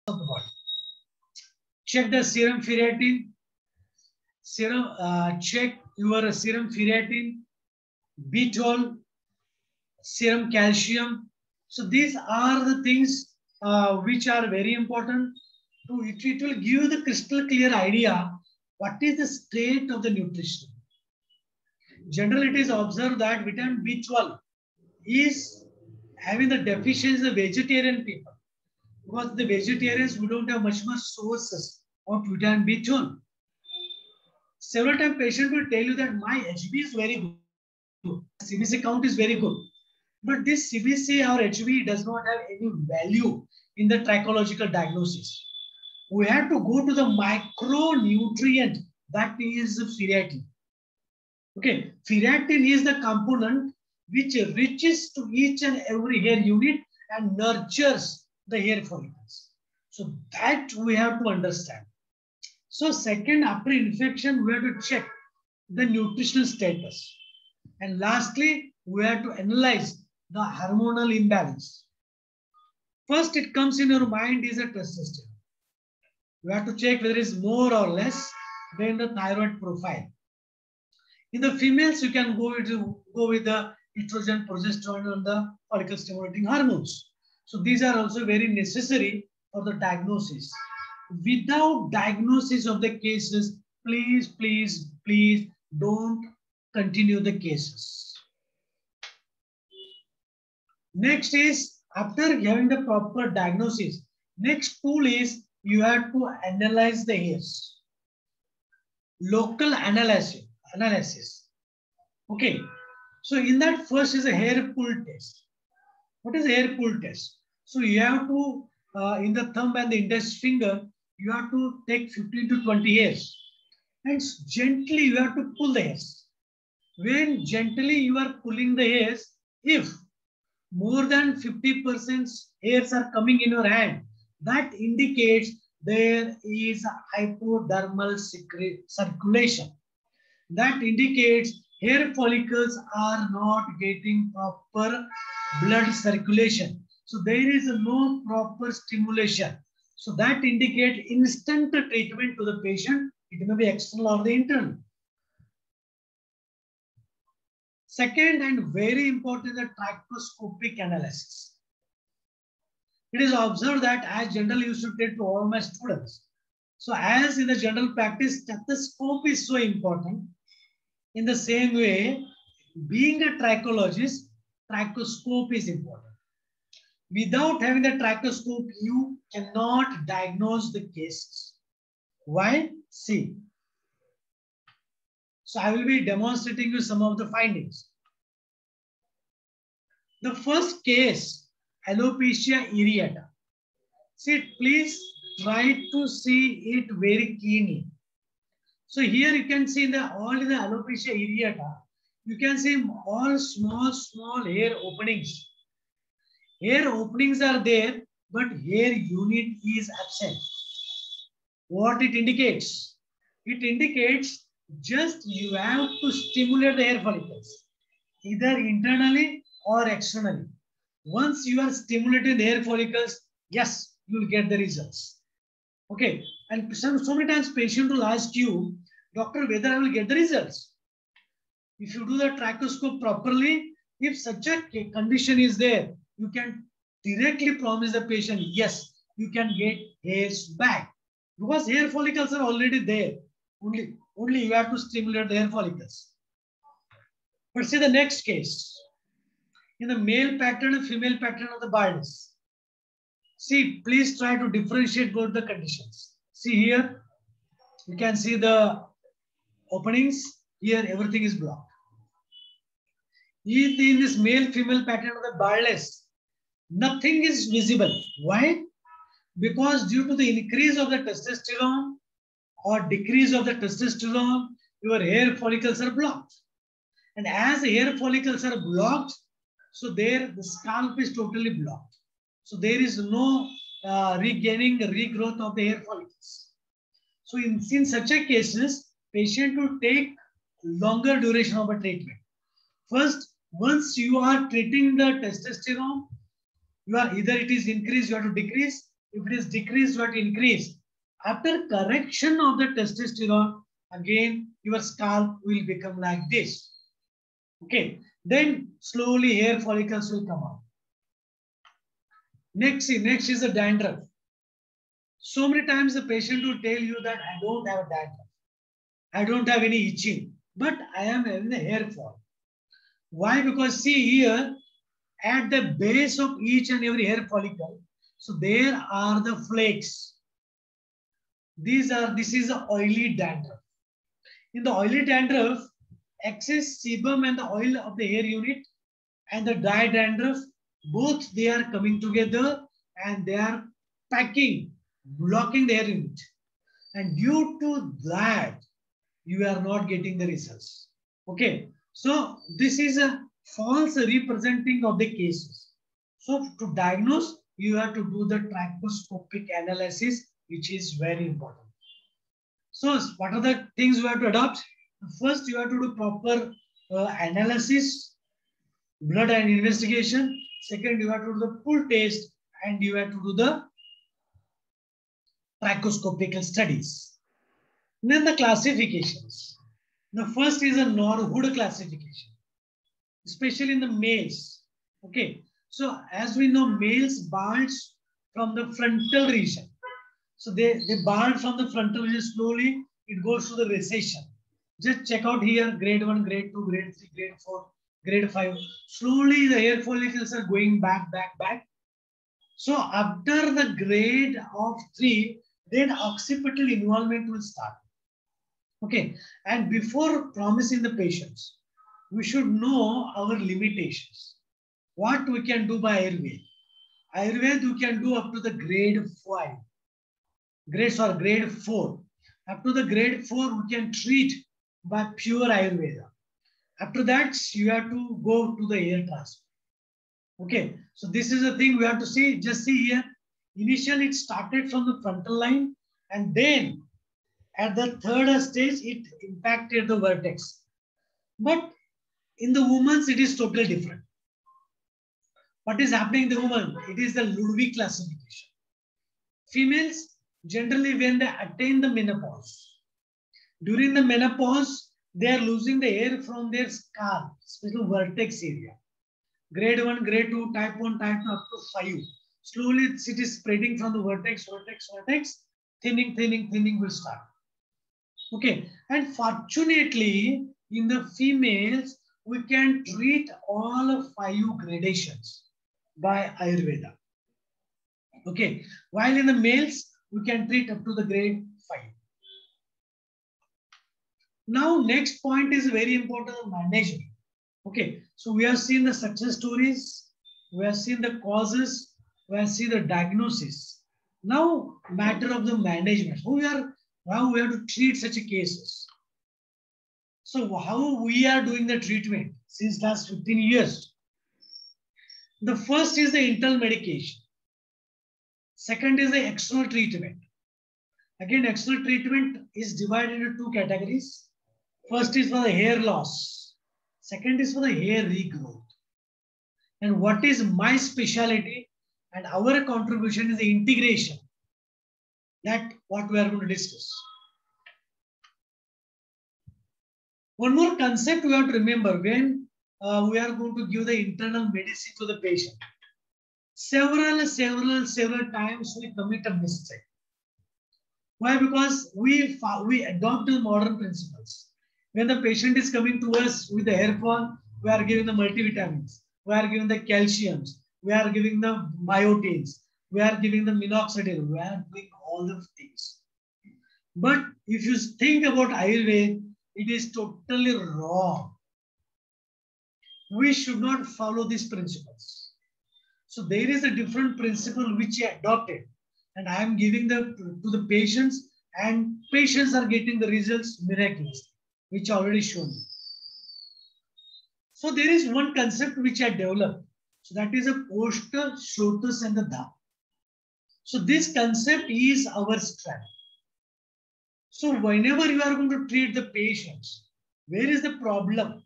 of the body. Check the serum ferritin. Check your serum ferritin, B12, serum calcium. So these are the things which are very important. It will give you the crystal clear idea what is the state of the nutrition. Generally, it is observed that vitamin B12 is having the deficiency of vegetarian people. Because the vegetarians, we don't have much sources of vitamin B12. Several times patient will tell you that my HB is very good, CBC count is very good. But this CBC or HB does not have any value in the trichological diagnosis. We have to go to the micronutrient, that is ferritin. Okay, ferritin is the component which reaches to each and every hair unit and nurtures the hair follicles. So that we have to understand. So second, after infection, we have to check the nutritional status. And lastly, we have to analyze the hormonal imbalance. First, it comes in your mind is a testosterone. You have to check whether it is more or less than the thyroid profile. In the females, you can go with the estrogen, progesterone, and the follicle stimulating hormones. So these are also very necessary for the diagnosis. Without diagnosis of the cases, please don't continue the cases. Next is, after having the proper diagnosis, next tool is you have to analyze the hairs. Local analysis. Okay. So in that, first is a hair pull test. What is a hair pull test? So you have to, in the thumb and the index finger, you have to take 15 to 20 hairs. And gently you have to pull the hairs. When gently you are pulling the hairs, if more than 50% hairs are coming in your hand, that indicates there is hypodermal circulation. That indicates hair follicles are not getting proper blood circulation. So there is no proper stimulation. So that indicates instant treatment to the patient. It may be external or the internal. Second and very important, the trichoscopic analysis. It is observed that as generally used to take to all my students. So as in the general practice, stethoscope is so important. In the same way, being a trichologist, trichoscope is important. Without having the trichoscope, you cannot diagnose the cases. Why? See. So I will be demonstrating you some of the findings. The first case, alopecia areata. See, please try to see it very keenly. So here you can see all in the alopecia areata, you can see all small hair openings. Hair openings are there, but hair unit is absent. What it indicates? It indicates just you have to stimulate the hair follicles, either internally or externally. Once you are stimulating the hair follicles, yes, you will get the results. Okay, and so many times patient will ask you, doctor, whether I will get the results. If you do the trichoscope properly, if such a condition is there, you can directly promise the patient, yes, you can get hairs back. Because hair follicles are already there. Only you have to stimulate the hair follicles. But see the next case. In the male pattern and female pattern of the baldness. See, please try to differentiate both the conditions. See here, you can see the openings. Here, everything is blocked. In this male-female pattern of the baldness, nothing is visible. Why? Because due to the increase of the testosterone or decrease of the testosterone, your hair follicles are blocked. And as the hair follicles are blocked, so there the scalp is totally blocked. So there is no regrowth of the hair follicles. So in such a cases, patient will take longer duration of a treatment. First, once you are treating the testosterone, you are either it is increased, you have to decrease. If it is decreased, you have to increase. After correction of the testosterone, again, your scalp will become like this. Okay. Then slowly hair follicles will come out. Next is the dandruff. So many times the patient will tell you that I don't have dandruff. I don't have any itching, but I am having the hair fall. Why? Because see here, at the base of each and every hair follicle, so there are the flakes. This is the oily dandruff. In the oily dandruff, excess sebum and the oil of the hair unit and the dry dandruff, both they are coming together and they are packing, blocking the hair unit. And due to that, you are not getting the results. Okay. So this is a false representing of the cases. So to diagnose, you have to do the trachoscopic analysis, which is very important. So what are the things you have to adopt? First, you have to do proper analysis, blood and investigation. Second, you have to do the full test and you have to do the trachoscopic studies. Then the classifications. The first is a Norwood classification, especially in the males. Okay. So as we know, males bulge from the frontal region. So they bulge from the frontal region slowly. It goes to the recession. Just check out here, grade 1, grade 2, grade 3, grade 4, grade 5. Slowly the hair follicles are going back. So after the grade of 3, then occipital involvement will start. Okay. And before promising the patients, we should know our limitations. What we can do by Ayurveda. Ayurveda we can do up to the grade 5. Grade 4. Up to the grade 4, we can treat by pure Ayurveda. After that, you have to go to the hair transplant. Okay. So this is the thing we have to see. Just see here. Initially, it started from the frontal line and then at the third stage, it impacted the vertex. But in the women's, it is totally different. What is happening in the woman? It is the Ludwig classification. Females, generally when they attain the menopause, during the menopause, they are losing the hair from their scalp, especially vertex area. Grade 1, grade 2, type 1, type 2, up to 5. Slowly it is spreading from the vertex. Thinning will start. Okay. And fortunately, in the females, we can treat all 5 gradations by Ayurveda. Okay. While in the males, we can treat up to the grade 5. Now, next point is very important, management. Okay. So we have seen the success stories. We have seen the causes. We have seen the diagnosis. Now, matter of the management. How we have to treat such cases. So how we are doing the treatment since last 15 years. The first is the internal medication. Second is the external treatment. Again, external treatment is divided into 2 categories. First is for the hair loss. Second is for the hair regrowth. And what is my specialty and our contribution is the integration. That what we are going to discuss. One more concept we have to remember when we are going to give the internal medicine to the patient. Several times we commit a mistake. Why? Because we adopt the modern principles. When the patient is coming to us with the hair fall, we are giving the multivitamins, we are giving the calciums, we are giving the biotins, we are giving the minoxidil, we are doing all the things. But if you think about Ayurveda, it is totally wrong. We should not follow these principles. So there is a different principle which I adopted, and I am giving to the patients, and patients are getting the results miraculously, which I already shown you. So there is one concept which I developed. So that is a Koshta, Shlotus, and the Dham. So this concept is our strength. So whenever you are going to treat the patients, where is the problem?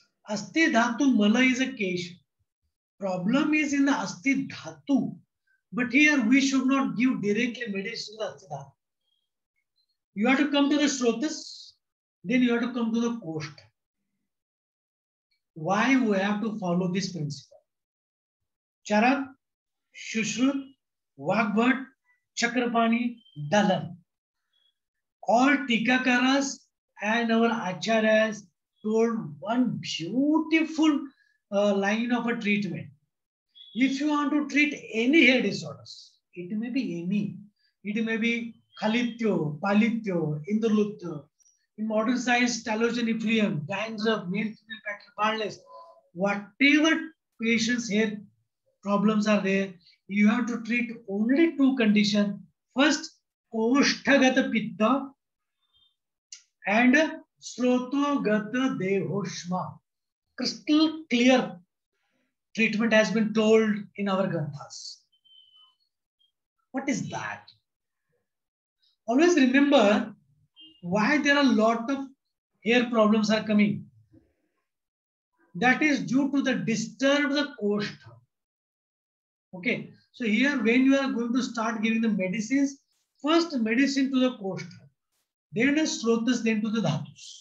Asti Dhatu Mala is a case. Problem is in the Asti Dhatu. But here we should not give directly medicine to the Asthidhatu. You have to come to the Srotas, then you have to come to the Koshtha. Why we have to follow this principle? Charak, Shushrut, Vagbhat, Chakrapani, Dalan. All Tikakaras and our Acharyas told one beautiful line of a treatment. If you want to treat any hair disorders, it may be any. It may be Khalityo, Palityo, Indrulutyo, in modern science, talogen effluvium, dandruff, male female pattern baldness, whatever patient's hair problems are there, you have to treat only two conditions. First, Koshtagata Pitta and Srotogata Dehoshma. Crystal clear treatment has been told in our Granthas. What is that? Always remember why there are a lot of hair problems are coming. That is due to the disturbed Koshtha. Okay, so here when you are going to start giving the medicines, first medicine to the Koshtha, then the Srotas, then to the Dhatus.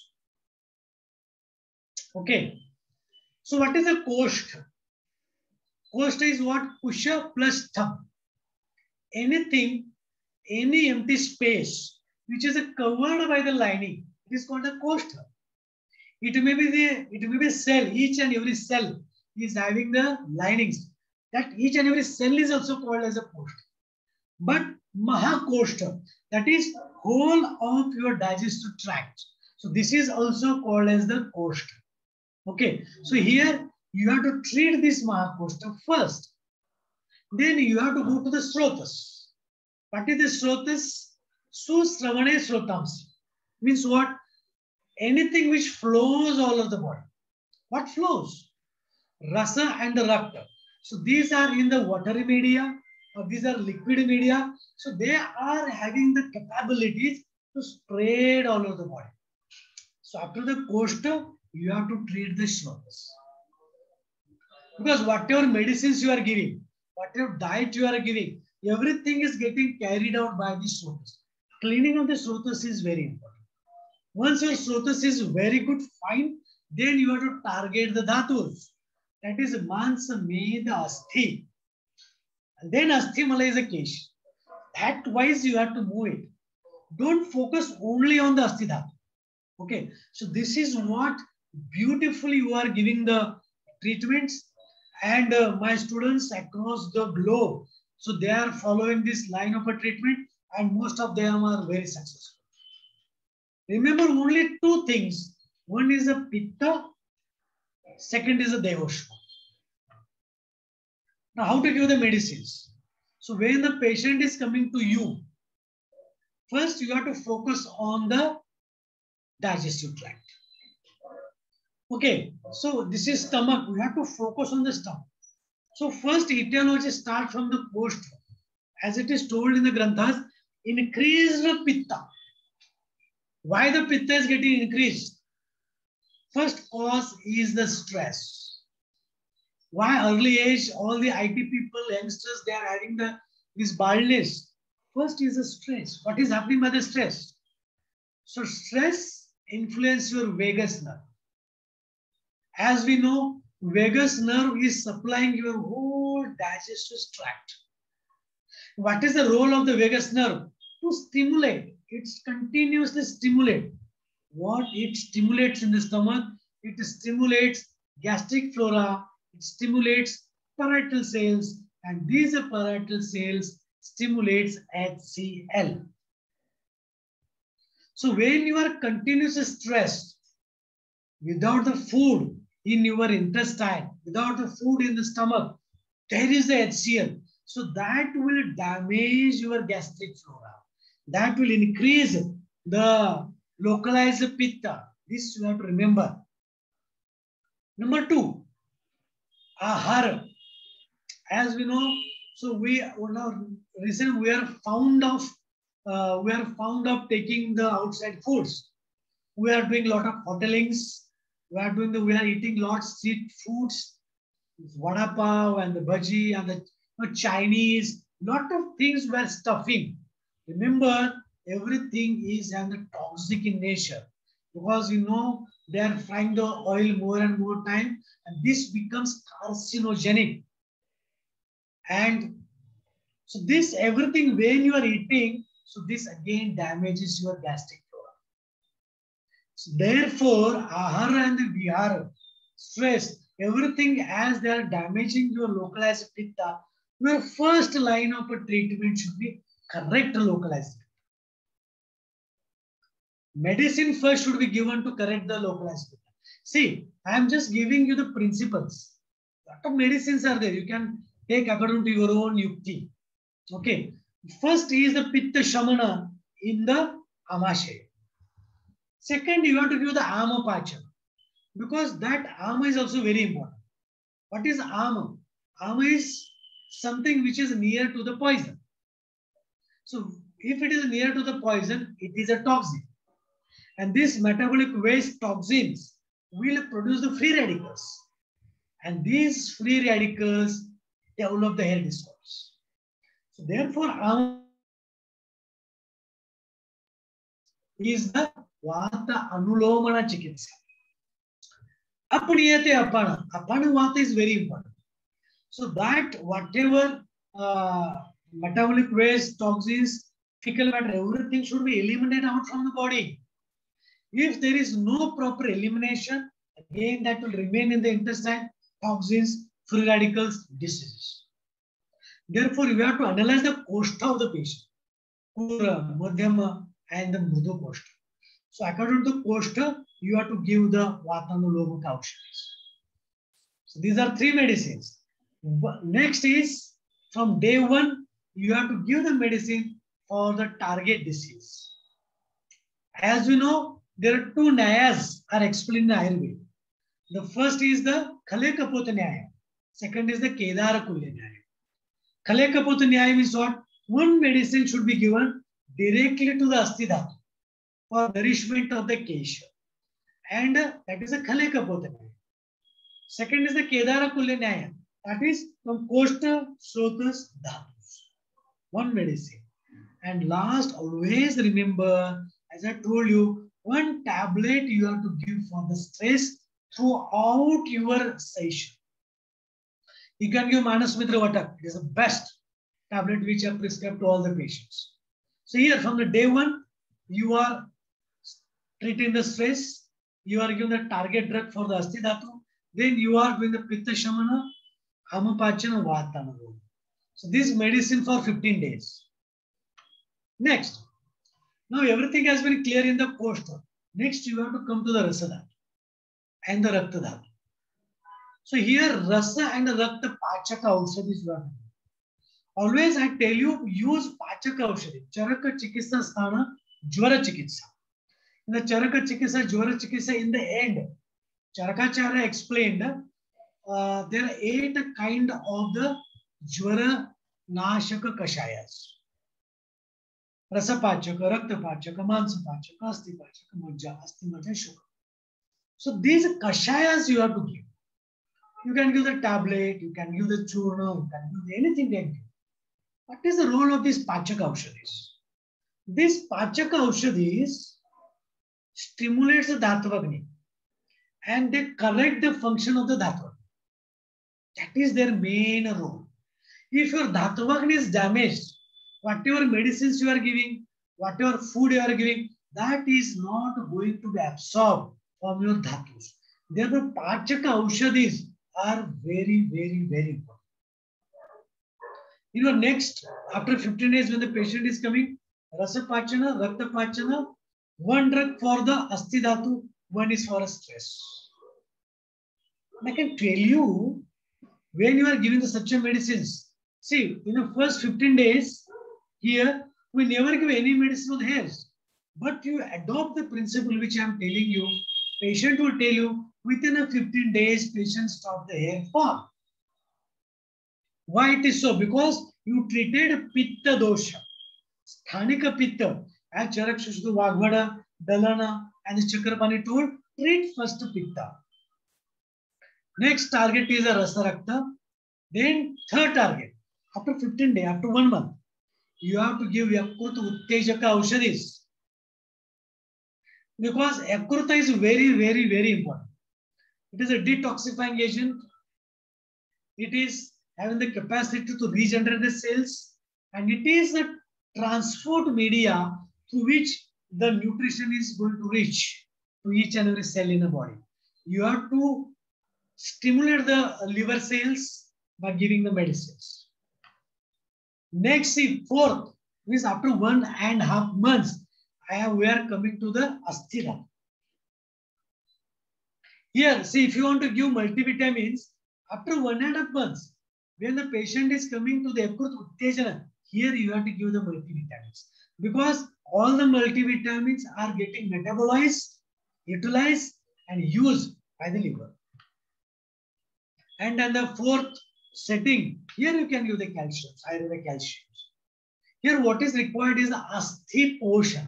Okay, so what is a Koshtha? Koshtha is what? Kusha plus thumb. Anything, any empty space which is covered by the lining, it is called a Koshtha. It may be cell, each and every cell is having the linings. That each and every cell is also called as a Koshtha. But Mahakoshtha, that is whole of your digestive tract. So this is also called as the Koshtha. Okay, so here you have to treat this Mahakoshtha first. Then you have to go to the Srotas. What is the Srotas? Susravane Srotamsi. Means what? Anything which flows all over the body. What flows? Rasa and the Rakta. So these are in the watery media, or these are liquid media. So they are having the capabilities to spread all over the body. So after the Koshtha, you have to treat the Srotas. Because whatever medicines you are giving, whatever diet you are giving, everything is getting carried out by the Srotas. Cleaning of the Srotas is very important. Once your Srotas is very good, fine, then you have to target the Dhatus. That is Mansa, Meda, Asthi. And then Asthi Mala is a Kesh. That wise you have to move it. Don't focus only on the Asthi Dhatu. Okay, so this is what beautifully you are giving the treatments, and my students across the globe, so they are following this line of a treatment, and most of them are very successful. Remember only two things. One is a Pitta, second is a Dehoshma. Now how to give the medicines? So when the patient is coming to you, first you have to focus on the digestive tract. Okay, so this is stomach. We have to focus on the stomach. So first etiology starts from the Koshtha. As it is told in the Granthas, increased Pitta. Why the Pitta is getting increased? First cause is the stress. Why early age, all the IT people, youngsters, they are having this baldness. First is the stress. What is happening by the stress? So stress influences your vagus nerve. As we know, vagus nerve is supplying your whole digestive tract. What is the role of the vagus nerve? To stimulate. It's continuously stimulate. What it stimulates in the stomach? It stimulates gastric flora. It stimulates parietal cells, and these parietal cells stimulates HCl. So when you are continuously stressed, without the food in your intestine, without the food in the stomach, there is the HCl. So that will damage your gastric flora. That will increase the localized pitta. This you have to remember. Number two, ahara. As we know, so we now recently we are fond of taking the outside foods. We are doing a lot of hotelings. We are eating lots street foods, vada pav and the bhaji and the Chinese, lot of things were stuffing. Remember, everything is toxic in nature because they are frying the oil more and more time, and this becomes carcinogenic. And so this everything when you are eating, so this again damages your gastric flora. So therefore, ahara and vihara, stress, everything as they are damaging your localized pitta, your first line of a treatment should be correct localized. Medicine first should be given to correct the localized pitta. See, I am just giving you the principles. Lot of medicines are there. You can take according to your own yukti. Okay. First is the pitta shamana in the amashay. Second, you have to give the ama pachana, because that ama is also very important. What is ama? Ama is something which is near to the poison. So if it is near to the poison, it is a toxin. And these metabolic waste toxins will produce the free radicals. And these free radicals develop the hair disorders. So therefore, ama is the vata anulomana chikitsa. Apaniyate apana. Apana vata is very important. So that whatever metabolic waste, toxins, fecal matter, everything should be eliminated out from the body. If there is no proper elimination, again that will remain in the intestine, toxins, free radicals, diseases. Therefore, you have to analyze the koshta of the patient, Pura, Madhyama, and the Mrudu koshta. So according to the koshta, you have to give the Vatanulomaka aushadhis. So these are three medicines. Next is, from day one, you have to give the medicine for the target disease. As we know, there are two Nyayas are explained in Ayurveda. The first is the Khale Kapota Nyaya. Second is the Kedara Kulya Nyaya. Khale Kapota Nyaya is what? One medicine should be given directly to the Asti Dhatu for nourishment of the Kesha. And that is the Khale Kapota Nyaya. Second is the Kedara Kulya Nyaya. That is from Koshta, Srotas, Dhatus. One medicine. And last, always remember, as I told you, one tablet you have to give for the stress throughout your session. You can give Manasmitra Vatak. It is the best tablet which I have prescribed to all the patients. So here, from the day one, you are treating the stress. You are giving the target drug for the Asti Dhatu. Then you are doing the Pitta Shamana, Amapachana, Vatana. So this medicine for 15 days. Next. Now everything has been clear in the koshta. Next, you have to come to the rasa dhatu and the rakta dhatu. So here, rasa and rakta pachaka aushadhis. Always I tell you, use pachaka aushadhi. Charaka chikitsa sthana, jwara chikitsa. In the charaka chikitsa, jwara chikitsa, in the end, Charakacharya explained there are 8 kind of the jwara nashaka kashayas. Rasa pachaka, rakta pachaka, mansa pachaka, asti pachaka, majja, asti majja, shuka. So these kashayas you have to give. You can give the tablet, you can give the churna, you can give anything they give. What is the role of these pachaka aushadhis? These pachaka aushadhis stimulates the dhatavagni and they correct the function of the dhatavagni. That is their main role. If your dhatavagni is damaged, whatever medicines you are giving, whatever food you are giving, that is not going to be absorbed from your dhatus. Therefore, pachaka aushadhis are very, very, very important. You know, next, after 15 days when the patient is coming, rasa pachana, rakta pachana, one drug for the asti dhatu, one is for a stress. And I can tell you, when you are giving the such medicines, see, in the first 15 days, here, we never give any medicine for the hairs. But you adopt the principle which I am telling you, patient will tell you, within a 15 days, patient stop the hair fall. Why it is so? Because you treated pitta dosha. Sthanika pitta, as Charak Shushdu Vaghvada, Dalana, and the Chakrapani told, treat first pitta. Next target is a rasa rakta. Then third target. After 15 days, after 1 month, you have to give Yakrut Uttejaka Aushadis. Because Yakrut is very, very, very important. It is a detoxifying agent. It is having the capacity to regenerate the cells, and it is a transport media through which the nutrition is going to reach to each and every cell in the body. You have to stimulate the liver cells by giving the medicines. Next, see, fourth is after 1.5 months, we are coming to the Asthida. Here, see, if you want to give multivitamins, after 1.5 months, when the patient is coming to the Yakrut Uttejana, here you have to give the multivitamins. Because all the multivitamins are getting metabolized, utilized, and used by the liver. And then the fourth setting, here you can give the calcium, either the calcium. Here what is required is the Asthi portion.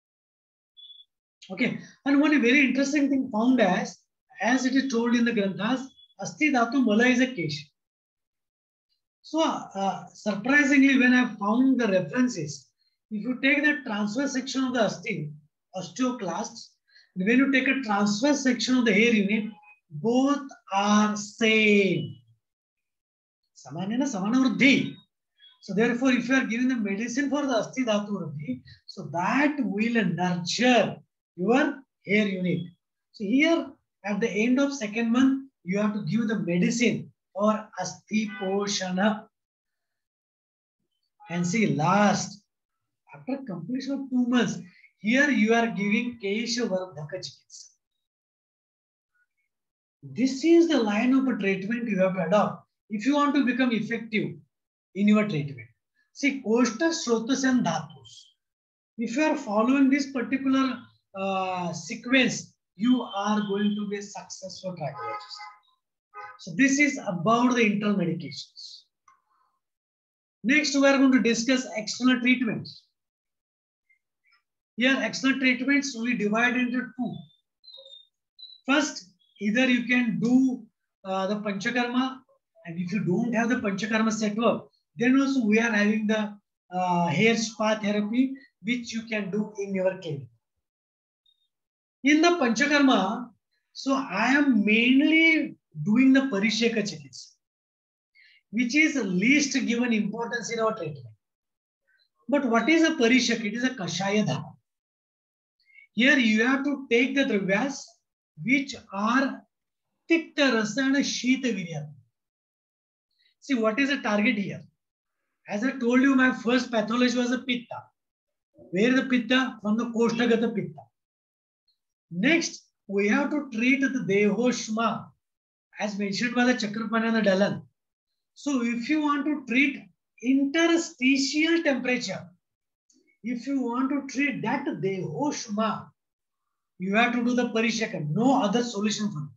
Okay, and one very interesting thing found as it is told in the Granthas, Asthi Dhatu Mala is a Kesh. So surprisingly, when I found the references, if you take the transverse section of the Asthi, osteoclasts, when you take a transverse section of the hair unit, both are same. Samanena Samana Vruddhi. So therefore, if you are giving the medicine for the Asthi Dhatu Vruddhi, so that will nurture your hair unit. So here, at the end of 2nd month, you have to give the medicine for Asthi Poshana. And see, last, after completion of 2 months, here you are giving Kesha Vardhaka Chikitsa. This is the line of a treatment you have to adopt if you want to become effective in your treatment. See, Koshta, Shrotas and Dhatus. If you are following this particular sequence, you are going to be a successful trachologist. So this is about the internal medications. Next, we are going to discuss external treatments. Here, external treatments we divide into 2. First, either you can do the Panchakarma, and if you don't have the Panchakarma set up, then also we are having the hair spa therapy, which you can do in your clinic. In the Panchakarma, so I am mainly doing the Parisheka Chikitsa, which is least given importance in our treatment. But what is a Parisheka? It is a Kashaya Dhama. Here you have to take the dravyas which are Tikta Rasa and Shita Virya. See, what is the target here? As I told you, my first pathology was a Pitta. Where the Pitta? From the Koshtagata Pitta. Next, we have to treat the Dehoshma, as mentioned by the Chakrapana and the Dalan. So, if you want to treat interstitial temperature, if you want to treat that Dehoshma, you have to do the Parisheka. No other solution for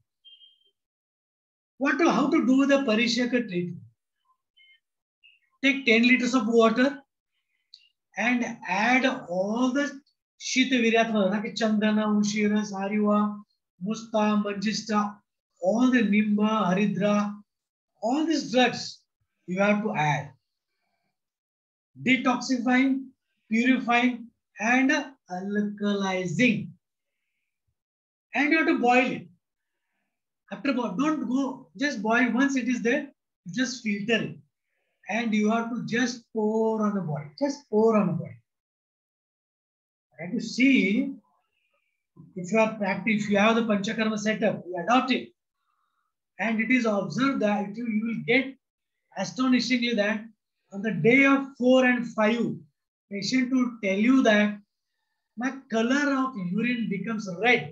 it. How to do the Parisheka treatment? Take 10 liters of water and add all the Shita Viryatma, like Chandana, Ushira, Sariva, Musta, Manjista, all the Nimba, Haridra, all these drugs you have to add. Detoxifying, purifying, and alkalizing. And you have to boil it. After boil, don't go, just boil once it is there, just filter it. And you have to just pour on the body. Just pour on the body. And you see, if you are practicing, if you have the Panchakarma setup, you adopt it. And it is observed that you will get astonishingly that on the day of 4 and 5, patient will tell you that my color of urine becomes red.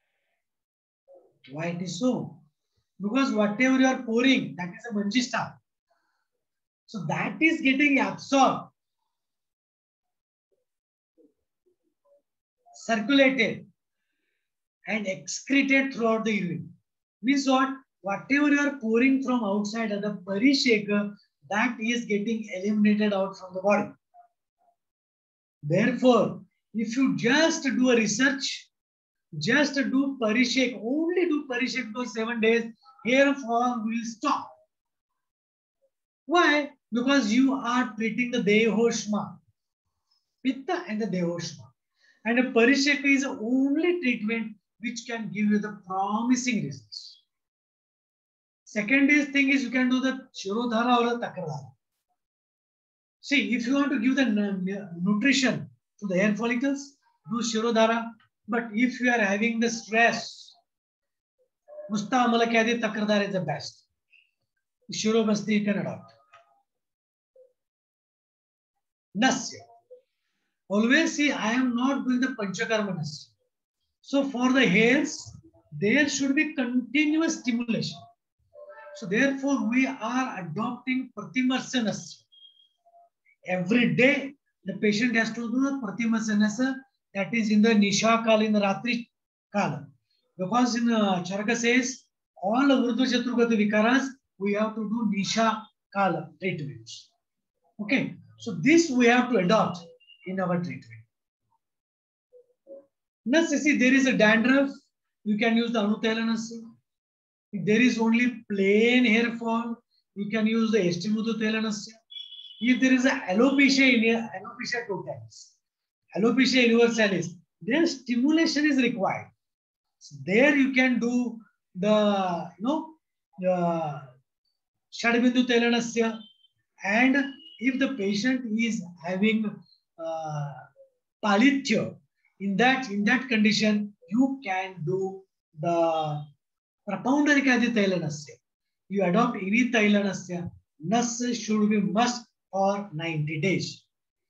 Why it is so? Because whatever you are pouring, that is a manjista. So that is getting absorbed, circulated, and excreted throughout the urine. Means what? Whatever you are pouring from outside of the Parisheka, that is getting eliminated out from the body. Therefore, if you just do a research, just do Parisheka, only do Parisheka for 7 days, hair fall will stop. Why? because you are treating the Dehoshma, Pitta and the Dehoshma. And a Parisheka is the only treatment which can give you the promising results. Second thing is you can do the Shirodhara or the Takradhara. See, if you want to give the nutrition to the hair follicles, do Shirodhara. But if you are having the stress, Mustamala Kadi Takradhara is the best. Shirobasti you can adopt. Nasya. Always see, I am not doing the Panchakarma Nasya. So for the hairs, there should be continuous stimulation. So therefore, we are adopting Pratimarsya Nasya. Every day, the patient has to do the Pratimarsya Nasya, that is in the Nisha Kala, in the Ratri Kala. Because in Charaka says, all Urdhva Chaturgata Vikaras, we have to do Nisha Kala treatments. Okay, so this we have to adopt in our treatment. Now, see, there is a dandruff, you can use the Anutela Nasya. If there is only plain hair fall, you can use the Estimutotela Nasya. If there is a alopecia in here, alopecia totalis, alopecia universalis, then stimulation is required. So there you can do the, Shadbindu Telanasya. And if the patient is having Palithya, in that condition, you can do the Prapoundarikadi Telanasya. You adopt any Telanasya. Nas should be must for 90 days.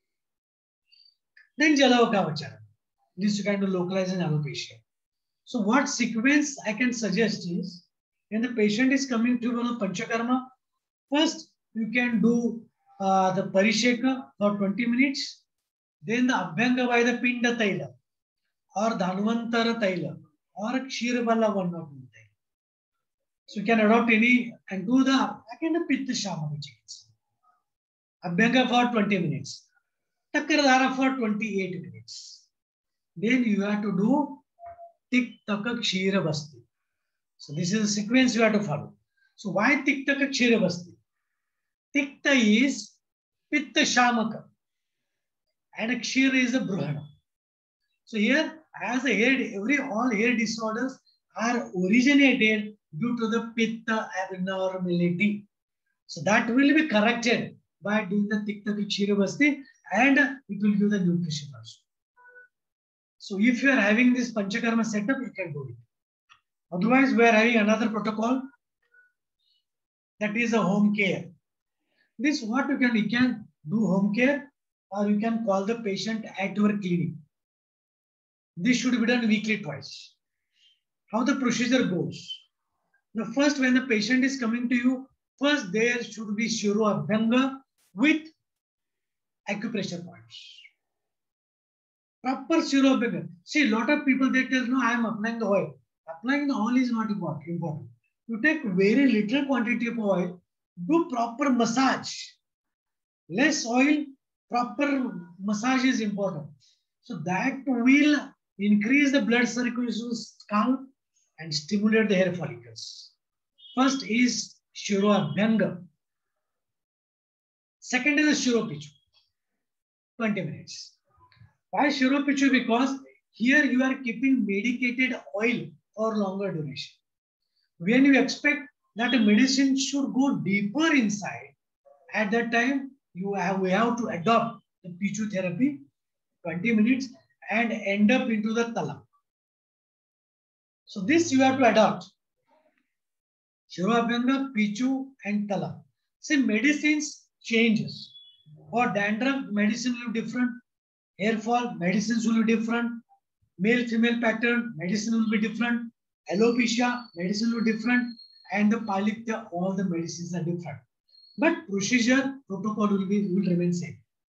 Then Jalavakavachara. This you can do localized in alopecia. So what sequence I can suggest is, when the patient is coming to Panchakarma, first you can do the Parisheka for 20 minutes, then the Abhyanga by the Pinda Taila, or Dhanvantara Taila, or Kshirabala 1 or 2 Taila. So you can adopt any and do the Pitta Shama Chikitsa. Abhyanga for 20 minutes, Takradhara for 28 minutes. Then you have to do Tiktaka Kshira Basti. So this is the sequence you have to follow. So why Tiktaka Kshira Basti? Tikta is Pitta Shamaka and Kshira is a Bruhana. So here, as a hair, all hair disorders are originated due to the Pitta abnormality. So that will be corrected by doing the Tiktaka Kshira Basti, and it will give the nutrition also. So if you are having this Panchakarma setup, you can do it. Otherwise, we are having another protocol, that is a home care. This what you can do home care, or you can call the patient at your clinic. This should be done weekly twice. How the procedure goes? The first, when the patient is coming to you, first there should be Shiro Abhyanga with acupressure points. Proper Shiro Abhyanga. See, a lot of people, they tell, no, I am applying the oil. Applying the oil is not important. You take very little quantity of oil, do proper massage. Less oil, proper massage is important. So that will increase the blood circulation scalp and stimulate the hair follicles. First is Shiro Abhyanga. Second is the Shiro Pichu. 20 minutes. Why Shiro Pichu? Because here you are keeping medicated oil for longer duration. When you expect that a medicine should go deeper inside, at that time we have to adopt the Pichu therapy, 20 minutes, and end up into the Talam. So this you have to adopt. Shiro Abhyanga, Pichu, and Talam. See, medicines changes. For dandruff, medicine will be different. Hair fall, medicines will be different. Male-female pattern, medicine will be different. Alopecia, medicine will be different. And the Palithya, all the medicines are different. But procedure, protocol will remain same.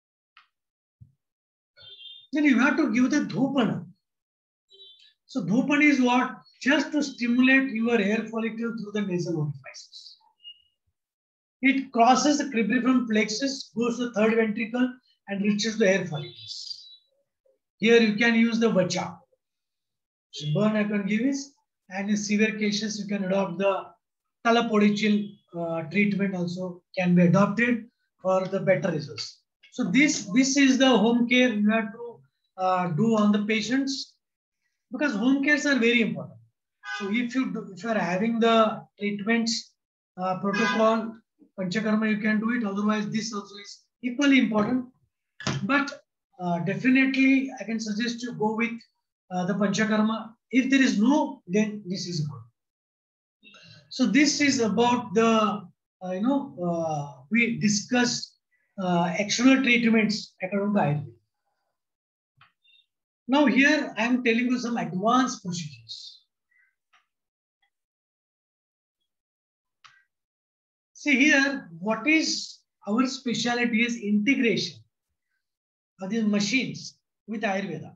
Then you have to give the Dhupana. So Dhupana is what? Just to stimulate your hair follicle through the nasal orifices. It crosses the cribriform plexus, goes to the third ventricle, and reaches the hair follicles. Here you can use the Vacha. So burn I can give is, and in severe cases you can adopt the Talapodichil treatment also can be adopted or the better results. So this is the home care you have to do on the patients, because home cares are very important. So if you are having the treatments protocol, Panchakarma, you can do it. Otherwise, this also is equally important. But definitely, I can suggest you go with the Panchakarma. If there is no, then this is good. So this is about the we discussed external treatments according to Ayurveda. Now here I am telling you some advanced procedures. See here, what is our specialty is integration of these machines with Ayurveda.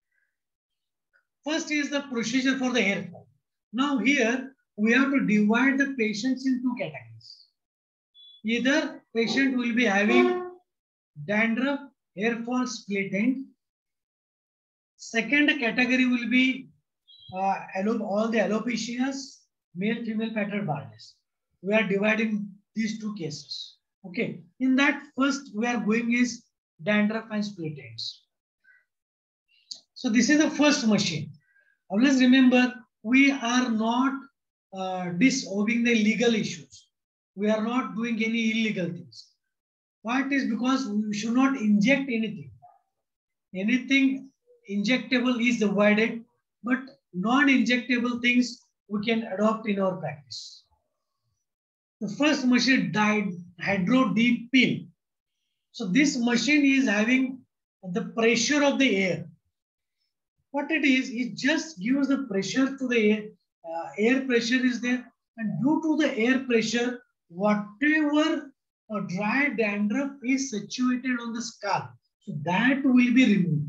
First is the procedure for the hair fall. Now here we have to divide the patients in two categories. Either patient will be having dandruff, hair fall, split end. Second category will be all the alopecias, male, female pattern baldness. We are dividing these two cases. Okay. In that, first we are going is dandruff and split ends. So this is the first machine. Always remember, we are not disobeying the legal issues. We are not doing any illegal things. Why it is? Because we should not inject anything. Anything injectable is avoided, but non-injectable things we can adopt in our practice. The first machine, hydro deep peel. So this machine is having the pressure of the air. What it is, it just gives the pressure to the air. Air pressure is there, and due to the air pressure, whatever dry dandruff is situated on the scalp, so that will be removed.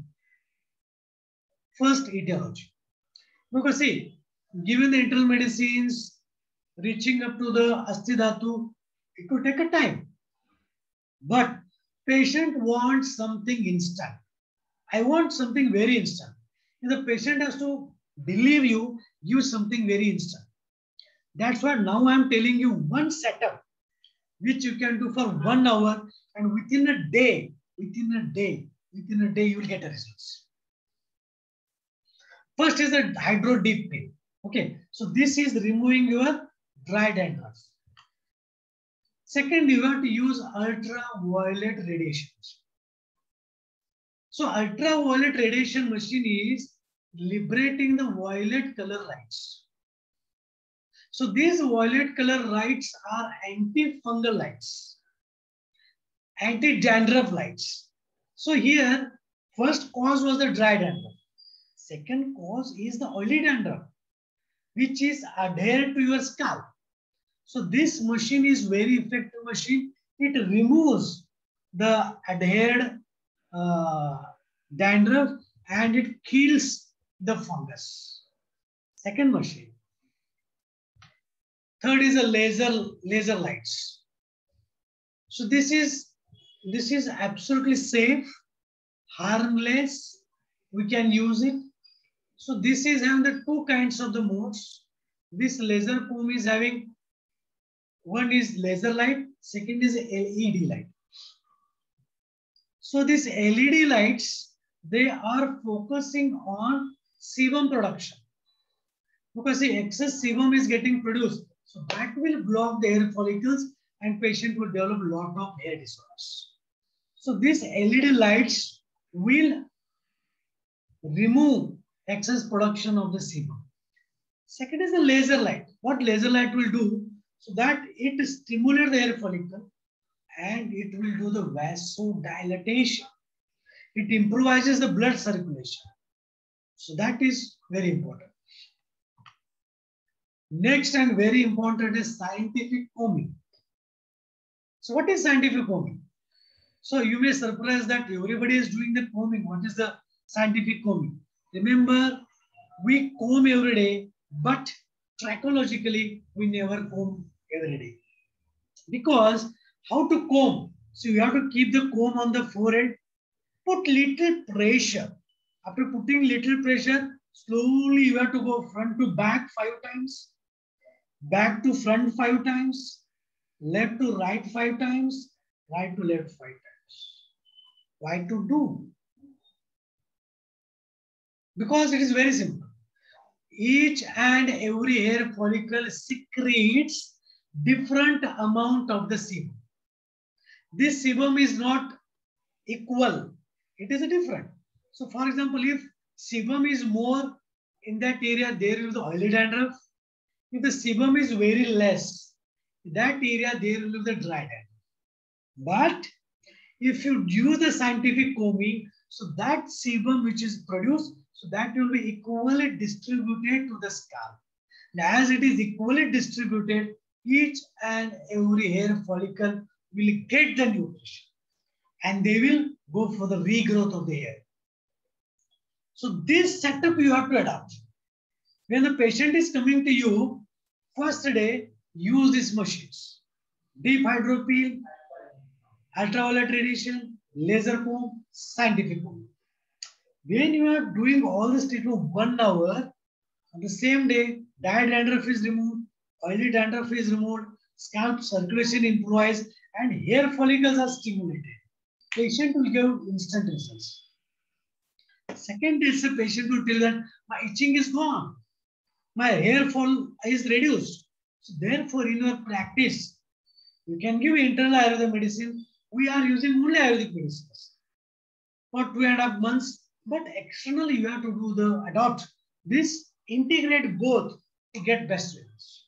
First etiology. Because see, given the internal medicines, reaching up to the Asti Dhatu, it will take a time. But patient wants something instant. I want something very instant. And the patient has to believe you, give something very instant. That's why now I'm telling you one setup which you can do for 1 hour, and within a day, you will get a results. First is the hydro deep peel. Okay, so this is removing your dry dandruff. Second, you have to use ultraviolet radiations. So ultraviolet radiation machine is liberating the violet color lights. So these violet color lights are antifungal lights, anti-dandruff lights. So here, first cause was the dry dandruff. Second cause is the oily dandruff, which is adhered to your scalp. So this machine is very effective machine. It removes the adhered dandruff and it kills the fungus. Second machine. Third is a laser lights. So this is absolutely safe, harmless. We can use it. So this is having the two kinds of the modes. This laser comb is having, one is laser light, second is LED light. So these LED lights, they are focusing on sebum production. Because the excess sebum is getting produced. So that will block the hair follicles and patient will develop a lot of hair disorders. So these LED lights will remove excess production of the sebum. Second is the laser light. What laser light will do? So that it stimulates the hair follicle and it will do the vasodilatation. It improvises the blood circulation. So that is very important. Next and very important is scientific combing. So what is scientific combing? So you may surprise that everybody is doing the combing. What is the scientific combing? Remember, we comb every day, but trachologically, we never comb every day. Because how to comb? So you have to keep the comb on the forehead, put little pressure. After putting little pressure, slowly you have to go front to back 5 times, back to front 5 times, left to right 5 times, right to left 5 times. Why to do? Because it is very simple. Each and every hair follicle secretes different amount of the sebum. This sebum is not equal. It is a different. So for example, if sebum is more in that area, there will be the oily dandruff. If the sebum is very less, in that area there will be the dry dandruff. But if you do the scientific combing, so that sebum which is produced, so that will be equally distributed to the scalp. And as it is equally distributed, each and every hair follicle will get the nutrition and they will go for the regrowth of the hair. So this setup you have to adopt. When the patient is coming to you, first day, use these machines. Deep hydropeel, ultraviolet radiation, laser comb, scientific comb. When you are doing all this treatment 1 hour, on the same day, dry dandruff is removed, oily dandruff is removed, scalp circulation improves, and hair follicles are stimulated. Patient will give instant results. Second is the patient will tell that my itching is gone, my hair fall is reduced. So therefore, in your practice, you can give internal Ayurvedic medicine. We are using only Ayurvedic medicines for 2.5 months. But externally, you have to do the adopt this, integrate both to get best results.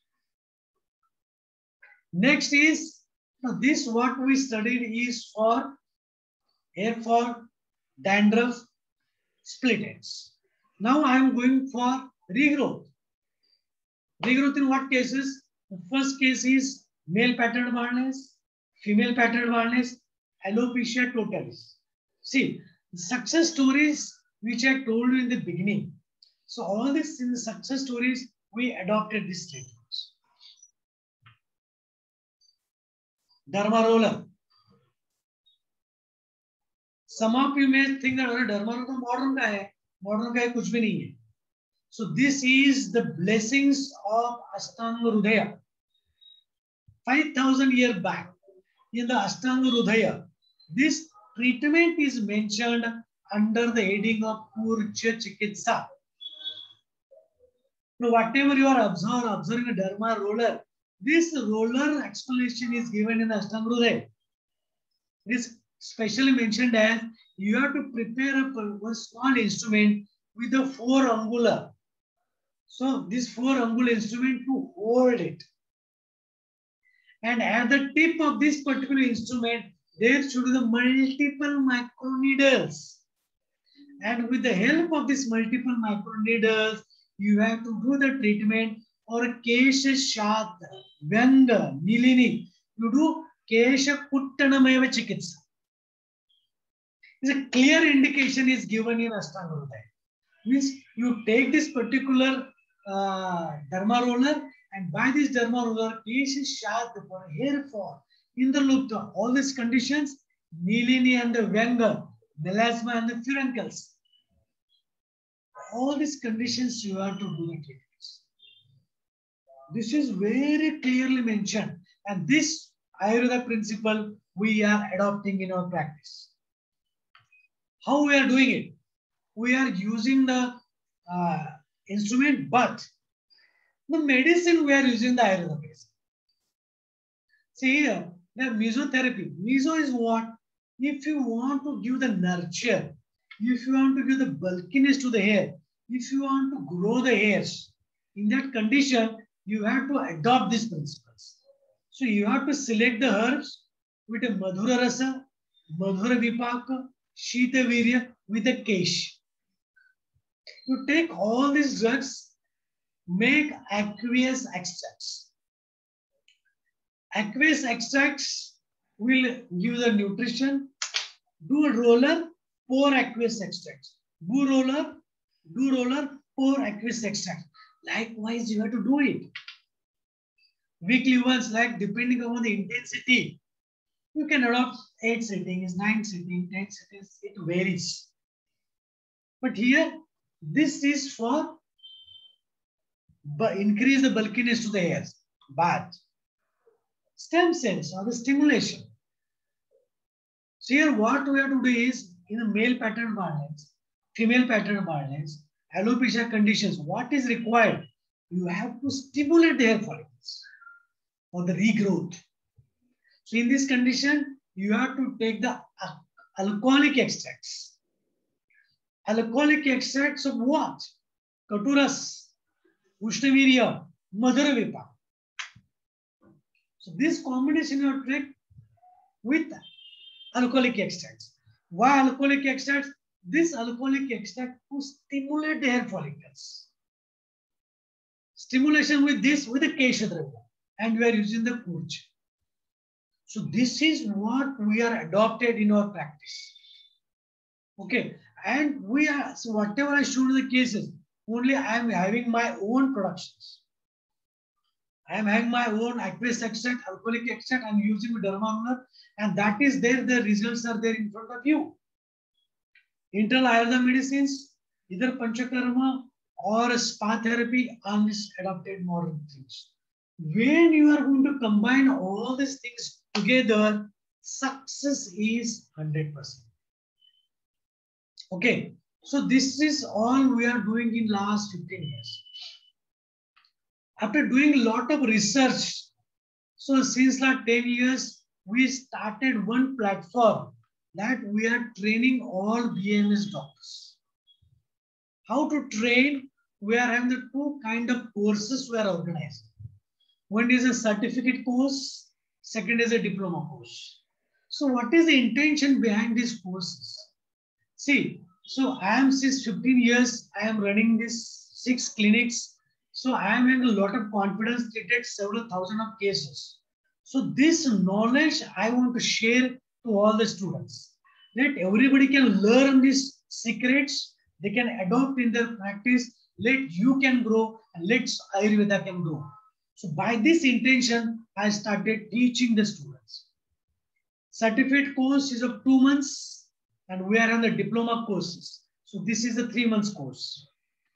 Next is this what we studied is for hair fall, dandruff, split ends. Now I am going for regrowth. Regrowth in what cases? The first case is male pattern baldness, female pattern baldness, alopecia totalis. See, success stories which I told you in the beginning. So all this in the success stories, we adopted these treatments. Derma roller. Some of you may think that derma roller modern ka hai. Modern ka hai, kuch bhi nahi hai. So this is the blessings of Ashtanga Rudaya. 5,000 years back in the Ashtanga Rudaya, this treatment is mentioned under the heading of Purja Chikitsa. Now, whatever you are observing a derma roller, this roller explanation is given in the Ashtanga Rudaya. It is specially mentioned as you have to prepare a small instrument with a 4 angular. So this 4 angular instrument to hold it. And at the tip of this particular instrument, there should be the multiple microneedles. And with the help of this multiple microneedles, you have to do the treatment or Kesha Shat, Vyanga, Nilini. You do Kesha Puttanameva Chikitsa. A clear indication is given in Ashtanga Rudaya. Means you take this particular derma roller, and by this derma roller, Kesha Shat for hair fall, Indralupta, all these conditions, Nilini and the Vyanga, melasma and the furuncles. All these conditions you have to do the treatments. This is very clearly mentioned, and this Ayurveda principle we are adopting in our practice. How we are doing it? We are using the instrument, but the medicine we are using the Ayurveda medicine. See here, the mesotherapy. Meso is what? If you want to give the nurture, if you want to give the bulkiness to the hair, if you want to grow the hairs, in that condition, you have to adopt these principles. So you have to select the herbs with a Madhura Rasa, Madhura Vipaka, Shita Virya with a Kesh. You take all these drugs, make aqueous extracts. Aqueous extracts will give the nutrition. Do a roller, pour aqueous extracts. Do roller, pour aqueous extracts. Likewise, you have to do it. Weekly once, like depending on the intensity, you can adopt 8 sittings, 9 sittings, 10 sittings, it varies. But here, this is for increase the bulkiness to the hairs. But stem cells or the stimulation. So here what we have to do is, in a male pattern baldness, female pattern baldness, alopecia conditions, what is required? You have to stimulate the hair follicles for the regrowth. So in this condition, you have to take the alcoholic extracts. Alcoholic extracts of what? Katuras, Ushnavirya, Madhuravipa. So this combination you have to take with alcoholic extracts. Why alcoholic extracts? This alcoholic extract to stimulate the hair follicles. Stimulation with this, with the Keshadravya, and we are using the Kurj. So this is what we are adopted in our practice. Okay, and we are, so whatever I showed in the cases, only I am having my own productions. I am having my own aqueous extract, alcoholic extract, I am using Dermaroller, and that is there, the results are there in front of you. Internal Ayurveda medicines, either Panchakarma or spa therapy on this adopted modern things. When you are going to combine all these things together, success is 100%. Okay, so this is all we are doing in last 15 years. After doing a lot of research, so since last 10 years, we started one platform that we are training all BMS doctors. How to train? We are having the two kind of courses we are organizing. One is a certificate course, second is a diploma course. So what is the intention behind these courses? See, so I am since 15 years, I am running this 6 clinics. So I am having a lot of confidence, treated several thousand of cases. So this knowledge I want to share to all the students. Let everybody can learn these secrets, they can adopt in their practice, let you can grow and let Ayurveda can grow. So by this intention, I started teaching the students. Certificate course is of 2 months and we are on the diploma courses. So this is a 3 months course.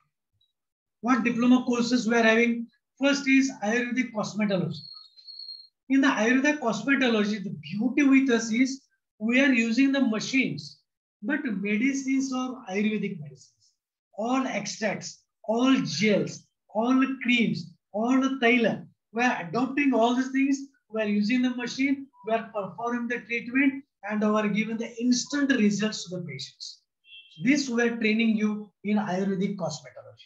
What diploma courses we are having? First is Ayurvedic cosmetology. In the Ayurveda cosmetology, the beauty with us is we are using the machines, but medicines are Ayurvedic medicines. All extracts, all gels, all creams, all the taila. We are adopting all these things. We are using the machine. We are performing the treatment and we are giving the instant results to the patients. This we are training you in Ayurvedic cosmetology.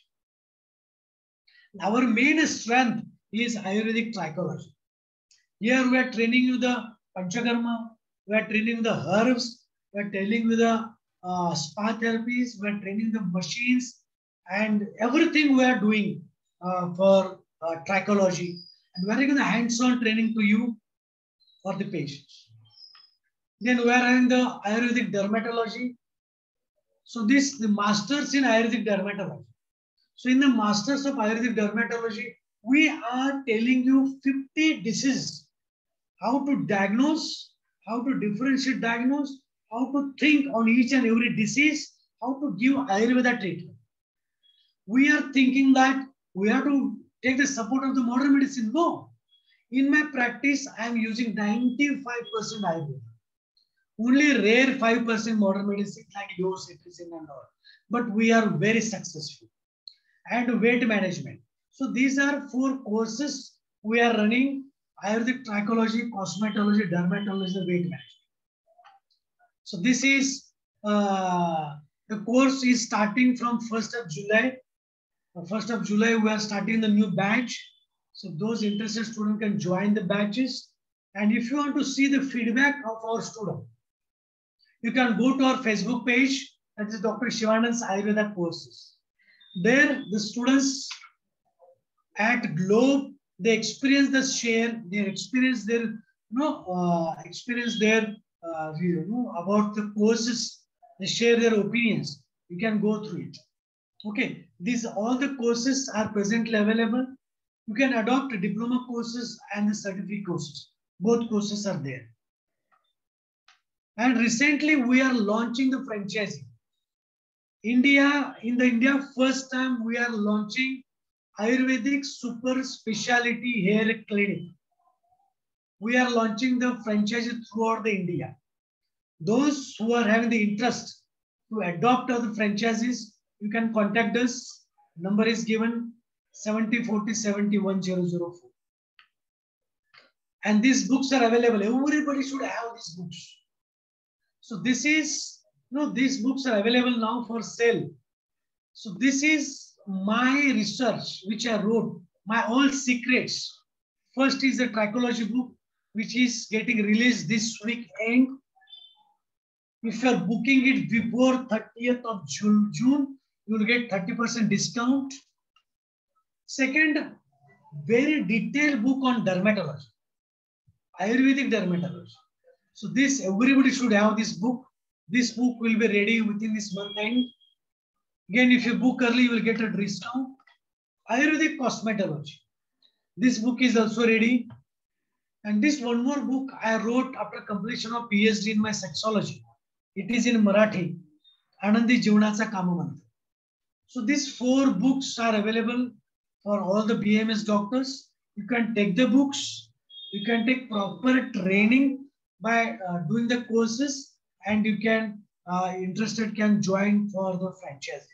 Our main strength is Ayurvedic trichology. Here we are training you the Panchakarma, we are training the herbs, we are training you the spa therapies, we are training the machines, and everything we are doing for trichology. And we are giving the hands-on training to you for the patients. Then we are having the Ayurvedic dermatology. So this, the masters in Ayurvedic dermatology. So in the masters of Ayurvedic dermatology, we are telling you 50 diseases. How to diagnose, how to differentiate diagnose, how to think on each and every disease, how to give Ayurveda treatment. We are thinking that we have to take the support of the modern medicine. No. In my practice, I am using 95% Ayurveda. Only rare 5% modern medicine like yoga, cetirizine and all. But we are very successful. And weight management. So these are 4 courses we are running: Ayurvedic trichology, cosmetology, dermatology, and weight management. So this is the course is starting from 1st of July. 1st of July we are starting the new batch. So those interested students can join the batches. And if you want to see the feedback of our student, you can go to our Facebook page. That is Dr. Shivanand's Ayurveda courses. There, the students at Globe, they experience the share, they experience their, experience their, about the courses. They share their opinions. You can go through it. Okay, these all the courses are presently available. You can adopt diploma courses and the certificate courses. Both courses are there. And recently, we are launching the franchising. In India, first time we are launching Ayurvedic super specialty hair clinic. We are launching the franchise throughout the India. Those who are having the interest to adopt other franchises, you can contact us. Number is given 7040701004. And these books are available. Everybody should have these books. So this is, these books are available now for sale. So this is my research, which I wrote, my all secrets. First is the trichology book, which is getting released this week end. If you are booking it before 30th of June, you will get 30% discount. Second, very detailed book on dermatology, Ayurvedic dermatology. So this, everybody should have this book. This book will be ready within this month end. Again, if you book early, you will get a discount. Ayurvedic cosmetology. This book is also ready. And this one more book I wrote after completion of PhD in my sexology. It is in Marathi. Anandi Jivanacha Kama Mantra. So these 4 books are available for all the BMS doctors. You can take the books. You can take proper training by doing the courses, and you can, interested can join for the franchises.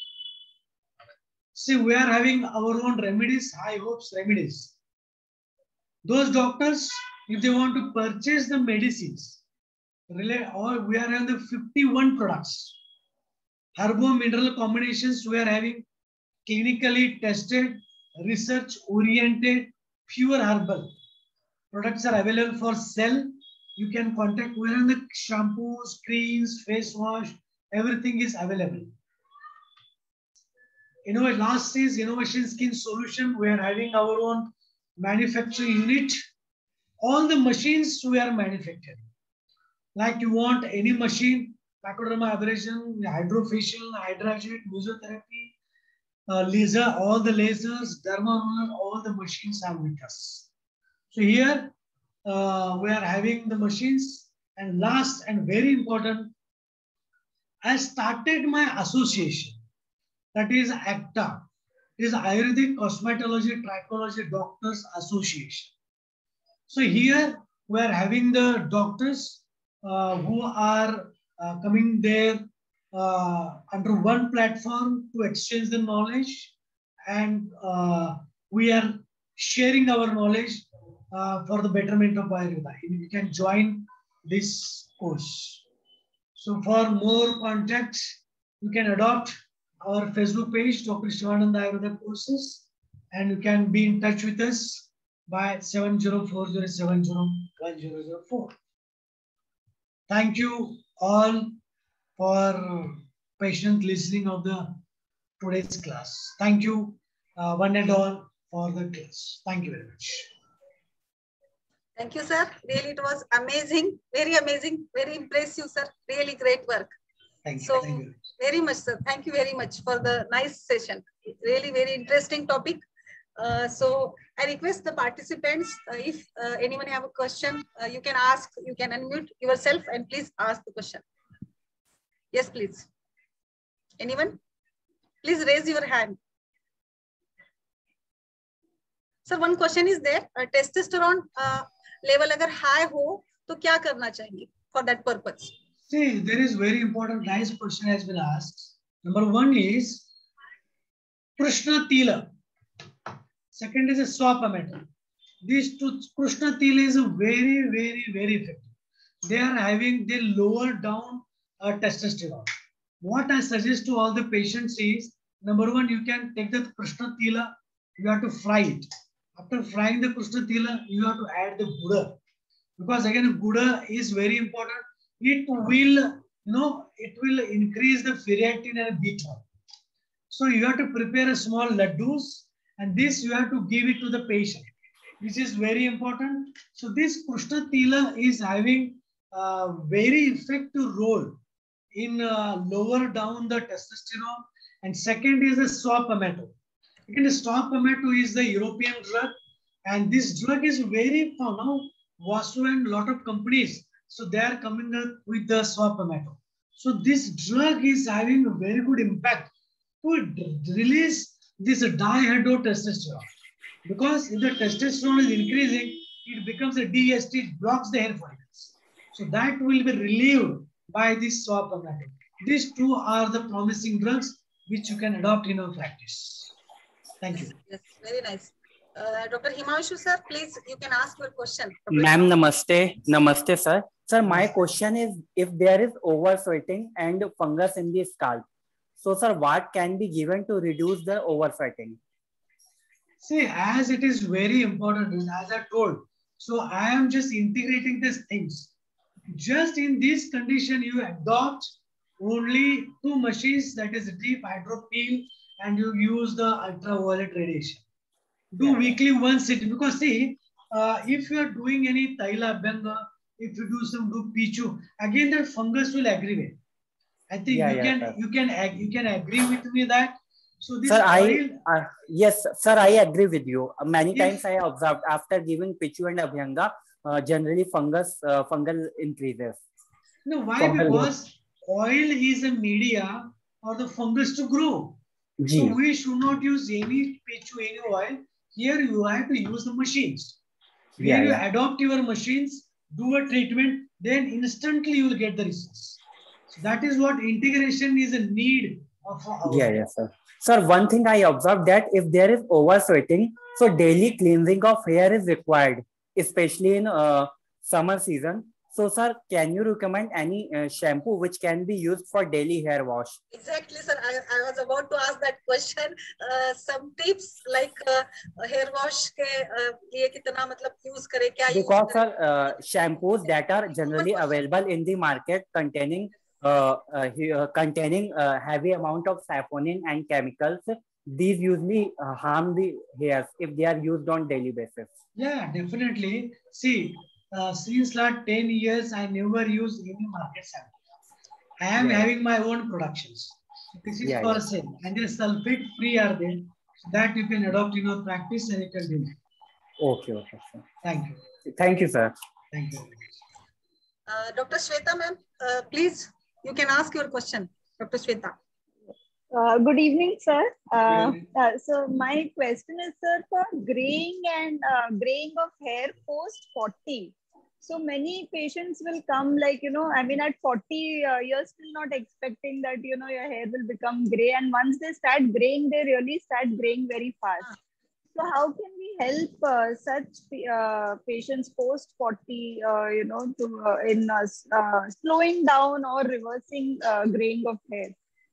See, we are having our own remedies, High Hopes remedies. Those doctors, if they want to purchase the medicines, we are having the 51 products. Herbo-mineral combinations we are having, clinically tested, research-oriented, pure herbal. Products are available for sale. You can contact, we are in the shampoos, creams, face wash, everything is available. Last is Innovation Skin Solution. We are having our own manufacturing unit. All the machines we are manufacturing. Like you want any machine, pachyderma abrasion, hydrofacial, hydrajet, mesotherapy, laser, all the lasers, derma roller, all the machines are with us. So here we are having the machines. And last and very important, I started my association. That is ACTA. It is Ayurvedic Cosmetology Trichology Doctors Association. So here we are having the doctors who are coming there under one platform to exchange the knowledge, and we are sharing our knowledge for the betterment of Ayurveda. You can join this course. So for more contacts, you can adopt our Facebook page, Dr. Shivananda Ayurveda Courses, and you can be in touch with us by 7040701004. Thank you all for patient listening of today's class. Thank you one and all for the class. Thank you very much. Thank you, sir. Really, it was amazing, very impressive, sir. Really great work. Thank you. So, thank you very much, sir. Thank you very much for the nice session. Really very interesting topic. So I request the participants, if anyone have a question, you can ask, you can unmute yourself and please ask the question. Yes, please. Anyone? Please raise your hand. Sir, one question is there. Testosterone level agar high ho, to kya karna chahiye for that purpose? See, there is very important, nice question has been asked. Number one is Krishna Tila. Second is a Swapameta. These two, Krishna Tila is a very effective. They lower down testosterone. What I suggest to all the patients is, number one, you can take the Krishna Tila, you have to fry it. After frying the Krishna Tila, you have to add the Buddha. Because again, Buddha is very important. It will, it will increase the ferritin and B12. So you have to prepare a small laddus, and this you have to give it to the patient. This is very important. So this Krishna Tila is having a very effective role in lower down the testosterone. And second is the Swapameta. Again, the Swapameta is the European drug, and this drug is very now Vasu and lot of companies. So they are coming up with the Swapameta. So this drug is having a very good impact to release this dihydrotestosterone. Because if the testosterone is increasing, it becomes a DST, it blocks the hair follicles. So that will be relieved by this swapamatic. These two are the promising drugs which you can adopt in your practice. Thank you. Yes, very nice. Dr. Himanshu sir, please, you can ask your question. Ma'am, namaste. Namaste, sir. Sir, my question is, if there is oversweating and fungus in the scalp, so sir, what can be given to reduce the oversweating? See, as it is very important, as I told, so I am just integrating these things. Just in this condition, you adopt only two machines, that is deep hydropeel, and you use the ultraviolet radiation. Do weekly once it, because see, if you are doing any Taila Abhyanga, if you do some do Pichu, again that fungus will aggravate. I think you can agree with me that. So this sir, oil, yes, sir, I agree with you. Many times I observed after giving Pichu and Abhyanga, generally fungal increases. no, why? Because oil is a media for the fungus to grow. So we should not use any Pichu, any oil. Here you have to use the machines. Where you adopt your machines, do a treatment, then instantly you will get the results. So that is what integration is a need of our. Yes, sir. Sir, one thing I observed that if there is oversweating, so daily cleansing of hair is required, especially in summer season. So, sir, can you recommend any shampoo which can be used for daily hair wash? Exactly, sir. I was about to ask that question. Some tips like hair wash के लिए कितना मतलब use करे, क्या use Because करे? sir, shampoos that are generally available in the market containing heavy amount of saponin and chemicals, these usually harm the hairs if they are used on daily basis. Yeah, definitely. See, since last 10 years, I never use any market sample. I am having my own productions. This is for sale, and the sulfate free are there, so that you can adopt in your practice and you can do it. Okay, sir. Thank you. Thank you, sir. Thank you. Dr. Shweta ma'am, please, you can ask your question. Dr. Shweta. Good evening, sir. So my question is, sir, for graying and graying of hair post 40. So many patients will come like, I mean, at 40, you're still not expecting that, your hair will become gray. And once they start graying, they really start graying very fast. So how can we help such patients post 40, in slowing down or reversing graying of hair?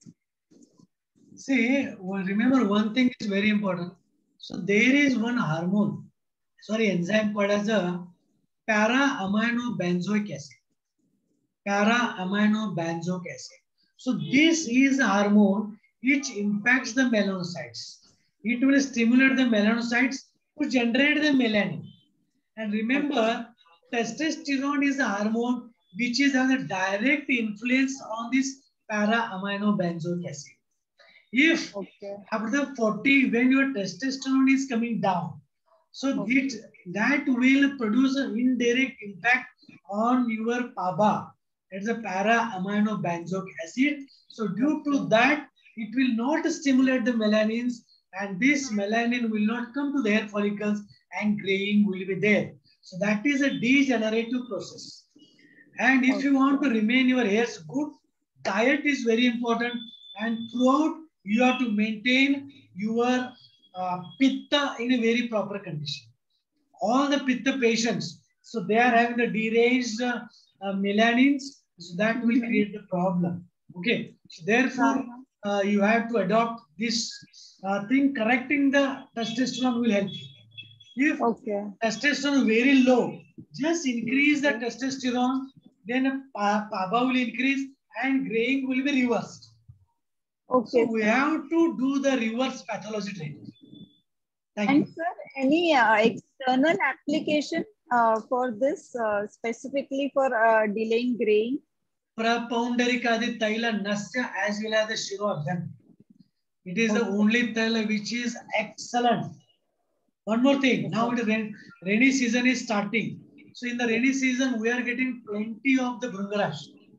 See, remember one thing is very important. So there is one hormone, enzyme called as a para-amino-benzoic acid. Para-amino-benzoic acid. So this is a hormone which impacts the melanocytes. It will stimulate the melanocytes to generate the melanin. And remember, testosterone is a hormone which is has a direct influence on this para-amino-benzoic acid. If after 40, when your testosterone is coming down, so that will produce an indirect impact on your PABA. It's a para-amino-benzoic acid. So due to that, it will not stimulate the melanins, and this melanin will not come to the hair follicles, and graying will be there. So that is a degenerative process. And if you want to remain your hairs good, diet is very important, and throughout you have to maintain your pitta in a very proper condition. All the pitta patients, so they are having the deranged melanins, so that will create the problem. Okay, so therefore you have to adopt this thing. Correcting the testosterone will help you. If testosterone is very low, just increase the testosterone, then PABA will increase and graying will be reversed. So we have to do the reverse pathology training. Thank you. Sir, any external application for this, specifically for delaying graying? Prapoundarika Taila Nasya as well as the Shirodhan. It is the only Taila which is excellent. One more thing, now the rainy season is starting. So in the rainy season, we are getting plenty of the Bhringraj.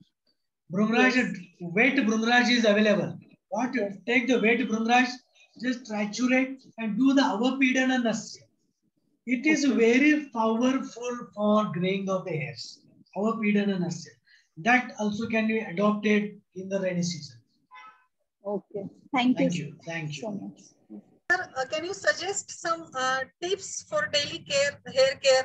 Wet Bhringraj is available. Take the wet Bhringraj, just triturate and do the Avapidana Nasya. It is very powerful for graying of the hairs. avapidana asya. That also can be adopted in the rainy season. Okay. Thank you. Thank you so much. Sir, can you suggest some tips for daily care, hair care?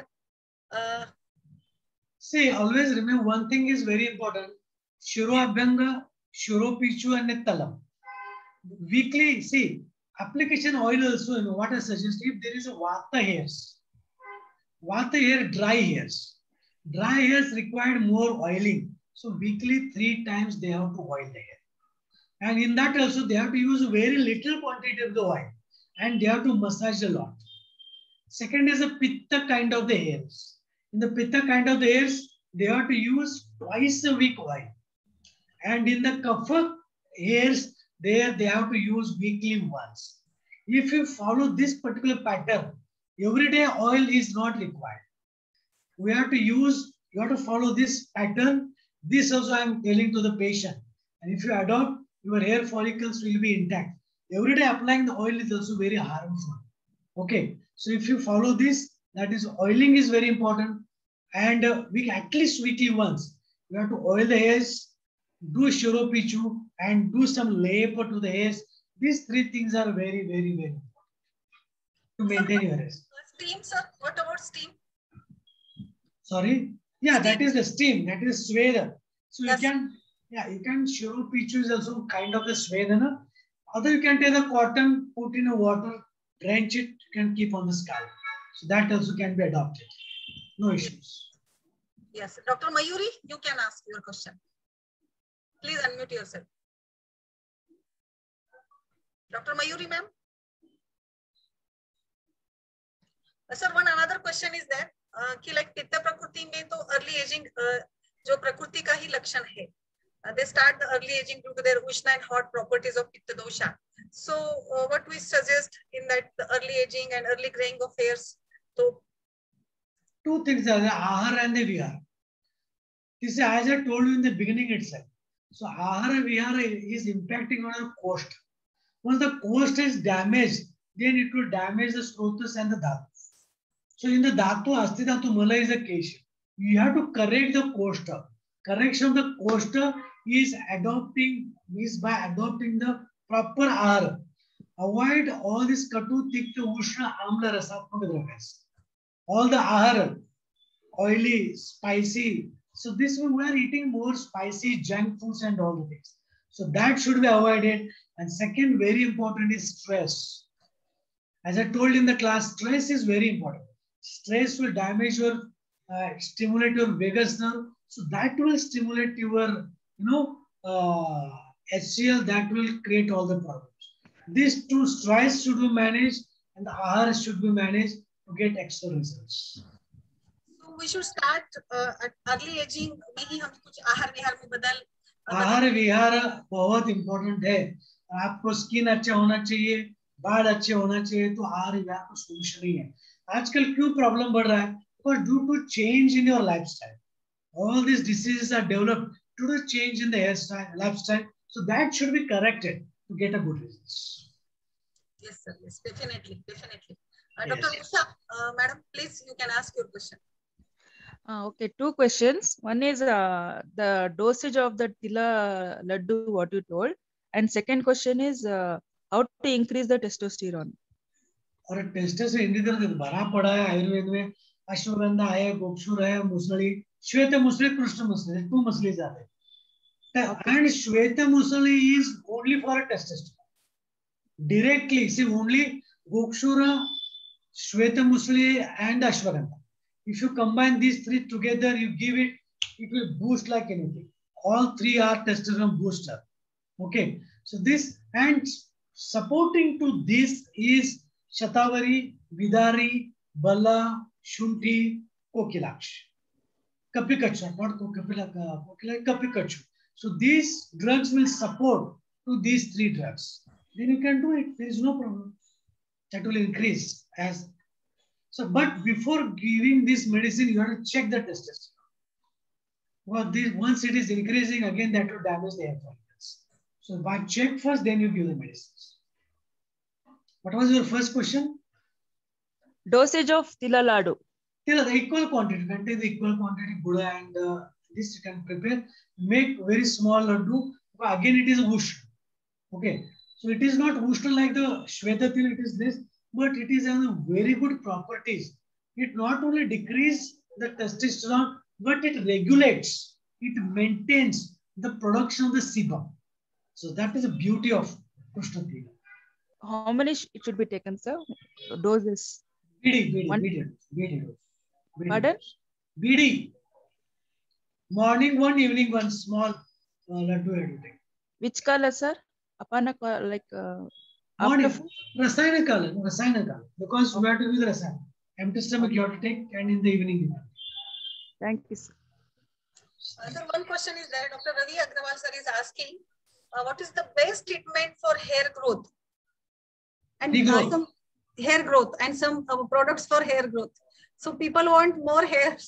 See, always remember one thing is very important. Shiro Abhyanga, Shiro Pichu and Nettalam. Weekly, see, application oil also, what I suggest, if there is a Vata hairs, dry hairs. Dry hairs require more oiling. So weekly 3 times they have to oil the hair. And in that also they have to use very little quantity of the oil. And they have to massage a lot. Second is a Pitta kind of the hairs. In the Pitta kind of the hairs, they have to use twice a week oil. And in the Kapha hairs, they have to use weekly once. If you follow this particular pattern, everyday oil is not required. You have to follow this pattern. This also I am telling to the patient. And if you adopt, your hair follicles will be intact. Every day applying the oil is also very harmful. Okay. So if you follow this, that is oiling is very important. And at least weekly once, you have to oil the hairs, do Shiro Pichu, and do some labor to the hairs. These 3 things are very, very, very important to maintain your hairs. Steam, sir. What about steam? Sorry? Yeah, that is the steam. That is Sweda. So yes. you can Shiro Pichu is also kind of the Sweda. Other you can take the cotton, put in a water, drench it, you can keep on the scalp. So that also can be adopted. No issues. Yes. Dr. Mayuri, you can ask your question. Please unmute yourself. Dr. Mayuri, ma'am. Sir, another question is that कि like पित्त प्रकृति में तो early aging जो प्रकृति का ही लक्षण है. They start the early aging due to their Ushna and hot properties of Pitta dosha. So what we suggest in that the early aging and early graying of hairs. So 2 things are the Ahara and the Vihara. This is as I told you in the beginning itself. So Ahara Vihara is impacting on your coast. Once the coast is damaged, then it will damage the Srotas and the Dhatu. So in the Dhatu, Asti Dhatu Mala is a case. You have to correct the coaster. Correction of the coaster is by adopting the proper Ahara. Avoid all this Katu, Tikta, Ushna, Amla, Rasatmaka Dravyas. All the Ahara, oily, spicy. So this we are eating more spicy junk foods and all the things. So that should be avoided. And second, very important is stress. As I told in the class, stress is very important. Stress will damage your, stimulate your vagus nerve. So that will stimulate your, HCl, that will create all the problems. These 2 stress should be managed and the Ahara should be managed to get extra results. So we should start at early aging. Maybe हम कुछ आहार विहार में बदल. आहार विहार बहुत important है. आपको skin अच्छा होना चाहिए, बाल अच्छे होना चाहिए, तो आहार विहार को सोल्यूशन नहीं है. आजकल क्यों प्रॉब्लम बढ़ रहा है? Because due to change in your lifestyle, all these diseases are developed due to change in the lifestyle. So that should be corrected to get a good results. Yes, sir. Yes, definitely. Dr. Usha, madam, please, you can ask your question. Okay, 2 questions. One is the dosage of the Tila Laddu, what you told. And second question is how to increase the testosterone. और testosterone indicator भरा पड़ा है आयुर्वेद में. अश्वगंधा है, गोक्षुर है, मुसली, श्वेत मुसली, कृष्ण मुसली, 2 muslies are there. And श्वेत मुसली is only for a testosterone. Directly, see only gokshura, shweta musli and ashwagandha. If you combine these 3 together, you give it, it will boost like anything. All 3 are testosterone booster. Okay. So this, and supporting to this is Shatavari, Vidari, Bala, Shunti, Kokilaksh. Kapikachu, not Kapikachu. So these drugs will support to these 3 drugs. Then you can do it. There is no problem. That will increase as. So, but before giving this medicine, you have to check the testosterone. Well, once it is increasing, again that will damage the hair follicles. So, by check first, then you give the medicines. What was your first question? Dosage of Tila Laddu. Tell the equal quantity. You can take the equal quantity Buddha and this you can prepare. Make very small laddu. Again, it is whoosh. Okay. So it is not whoosh like the Shweta Til, it is this, but it is has very good properties. It not only decreases the testosterone, but it regulates, it maintains the production of the sebum. So that is the beauty of Krishna Tila. How many it should be taken, sir? Doses. BD. Pardon? BD. Morning one, evening one, small laddu everything. Which color, sir? Apana like Morning. after food? Rasayana color. Because we have to do the rasayana. Empty stomach you have to take, and in the evening you have to take. Thank you, sir. Sir, one question is that Dr. Ravi Agrawal sir is asking, what is the best treatment for hair growth? And some hair growth and some products for hair growth. So people want more hair.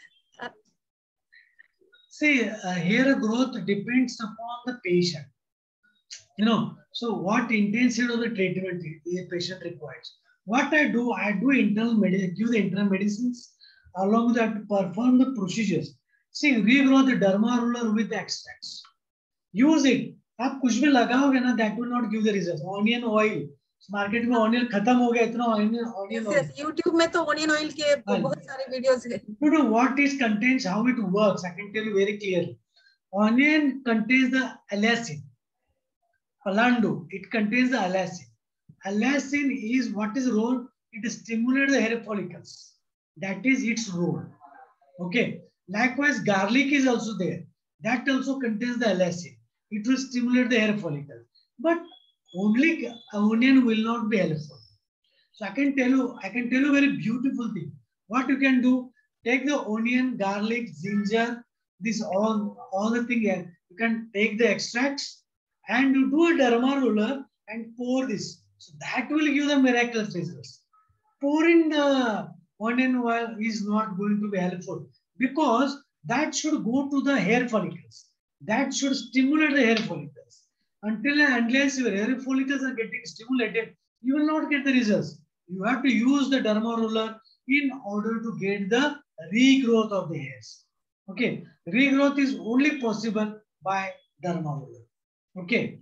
See, hair growth depends upon the patient. So what intensity of the treatment the patient requires. What I do give the internal medicines along with that to perform the procedures. See, regrow the derma roller with the extracts. Use it. आप कुछ भी लगाओगे ना, that will not give the results. Onion oil. Market में onion खत्म हो गया, इतना ऑनियन ऑयल. YouTube में तो ऑनियन ऑयल के बहुत सारे वीडियोस हैं. No, what it contains, how it works, I can tell you very clearly. Onion contains the allicin. Palando, it contains the allicin. Allicin is what is role? It stimulates the hair follicles. That is its role. Okay. Likewise, garlic is also there. That also contains the allicin. It will stimulate the hair follicles. But only onion will not be helpful. So I can tell you a very beautiful thing. What you can do, take the onion, garlic, ginger, this all the thing here. You can take the extracts and you do a derma roller and pour this. So that will give the miraculous results. Pouring the onion oil is not going to be helpful because that should go to the hair follicles. That should stimulate the hair follicles. Until and unless your hair follicles are getting stimulated, you will not get the results. You have to use the derma roller in order to get the regrowth of the hairs. Okay, regrowth is only possible by derma roller. Okay.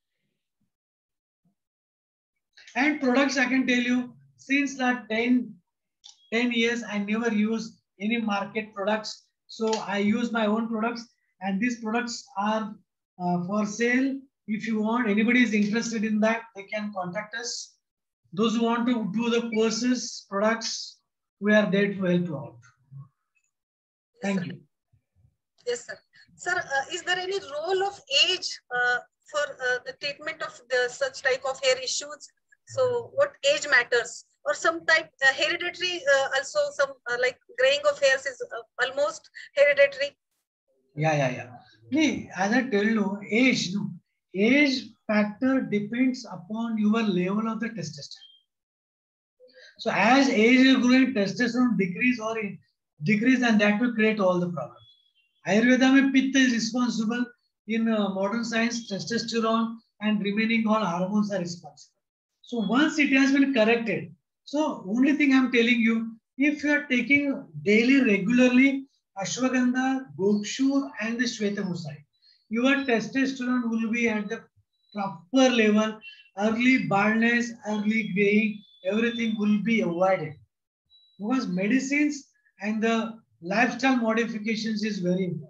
And products, I can tell you, since that 10 years, I never use any market products. So I use my own products, and these products are for sale. If you want, anybody is interested in that, they can contact us. Those who want to do the courses, products, we are there to help you out. Thank you. Yes, sir. Sir, is there any role of age for the treatment of such type of hair issues? So what age matters? Or some type hereditary also, some like graying of hairs is almost hereditary? Yeah. As I tell you, age factor depends upon your level of the testosterone. So as age is growing, testosterone decrease and that will create all the problems. Ayurveda mein pitta is responsible. In modern science, testosterone and remaining all hormones are responsible. So once it has been corrected, so only thing I'm telling you, if you are taking daily regularly ashwagandha, gokshur and the shwetamusai, your testosterone will be at the proper level. Early baldness, early graying, everything will be avoided. Because medicines and the lifestyle modifications is very important.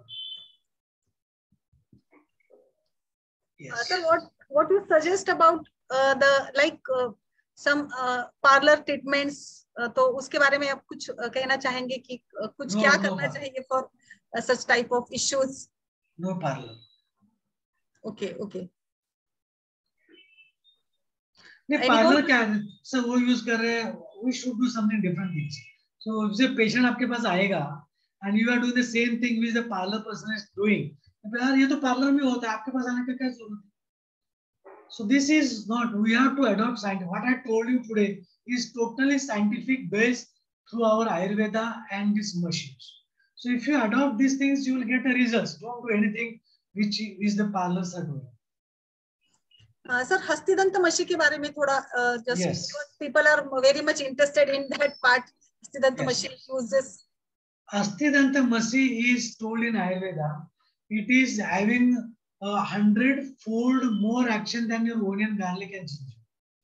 Yes. Sir, what you suggest about some parlor treatments? तो उसके बारे में आप कुछ कहना चाहेंगे कि कुछ क्या करना चाहिए for such type of issues? No parlor. Okay. Parlour क्या है सर वो यूज कर रहे हैं we should do something different things. So if a patient आपके पास आएगा and you are doing the same thing which the parlor person is doing, यार ये तो पार्लर में होता है आपके पास आने का क्या जरूरत है? So this is not, we have to adopt science. What I told you today is totally scientific based through our Ayurveda and these machines. So if you adopt these things, you will get the results. Don't do anything which the parlors are doing. Sir, Hastidanta Mashi के बारे में थोड़ा just yes. Because people are very much interested in that part. Asthidanta Yes. machine uses. Asthidanta Masi is told in Ayurveda, it is having 100-fold more action than your onion, garlic, and ginger.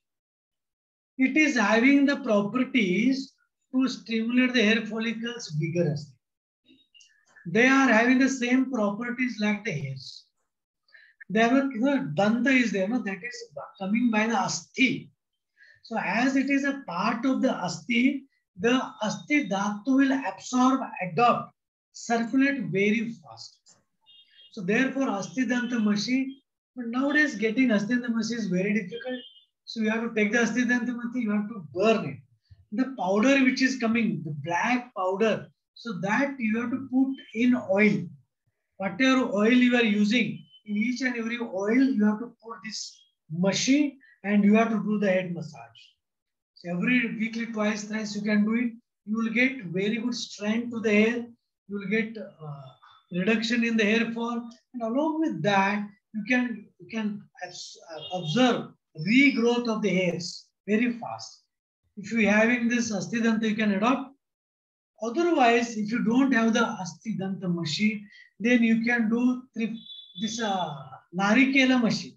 It is having the properties to stimulate the hair follicles vigorously. They are having the same properties like the hairs. There were, danta is there, that is coming by the asti. So as it is a part of the asti dhatu will absorb, adopt, circulate very fast. So therefore, Asthidanta Mashi, but nowadays getting Asthidanta Mashi is very difficult. So you have to take the Asthidanta Mashi, you have to burn it. The powder which is coming, the black powder, so that you have to put in oil. Whatever oil you are using, in each and every oil, you have to put this Mashi and you have to do the head massage. So every weekly, twice, thrice you can do it. You will get very good strength to the hair. You will get reduction in the hair fall, and along with that, you can observe regrowth of the hairs very fast. If you are having this Asthidanta, you can adopt. Otherwise, if you don't have the Asthidanta machine, then you can do this Narikela machine.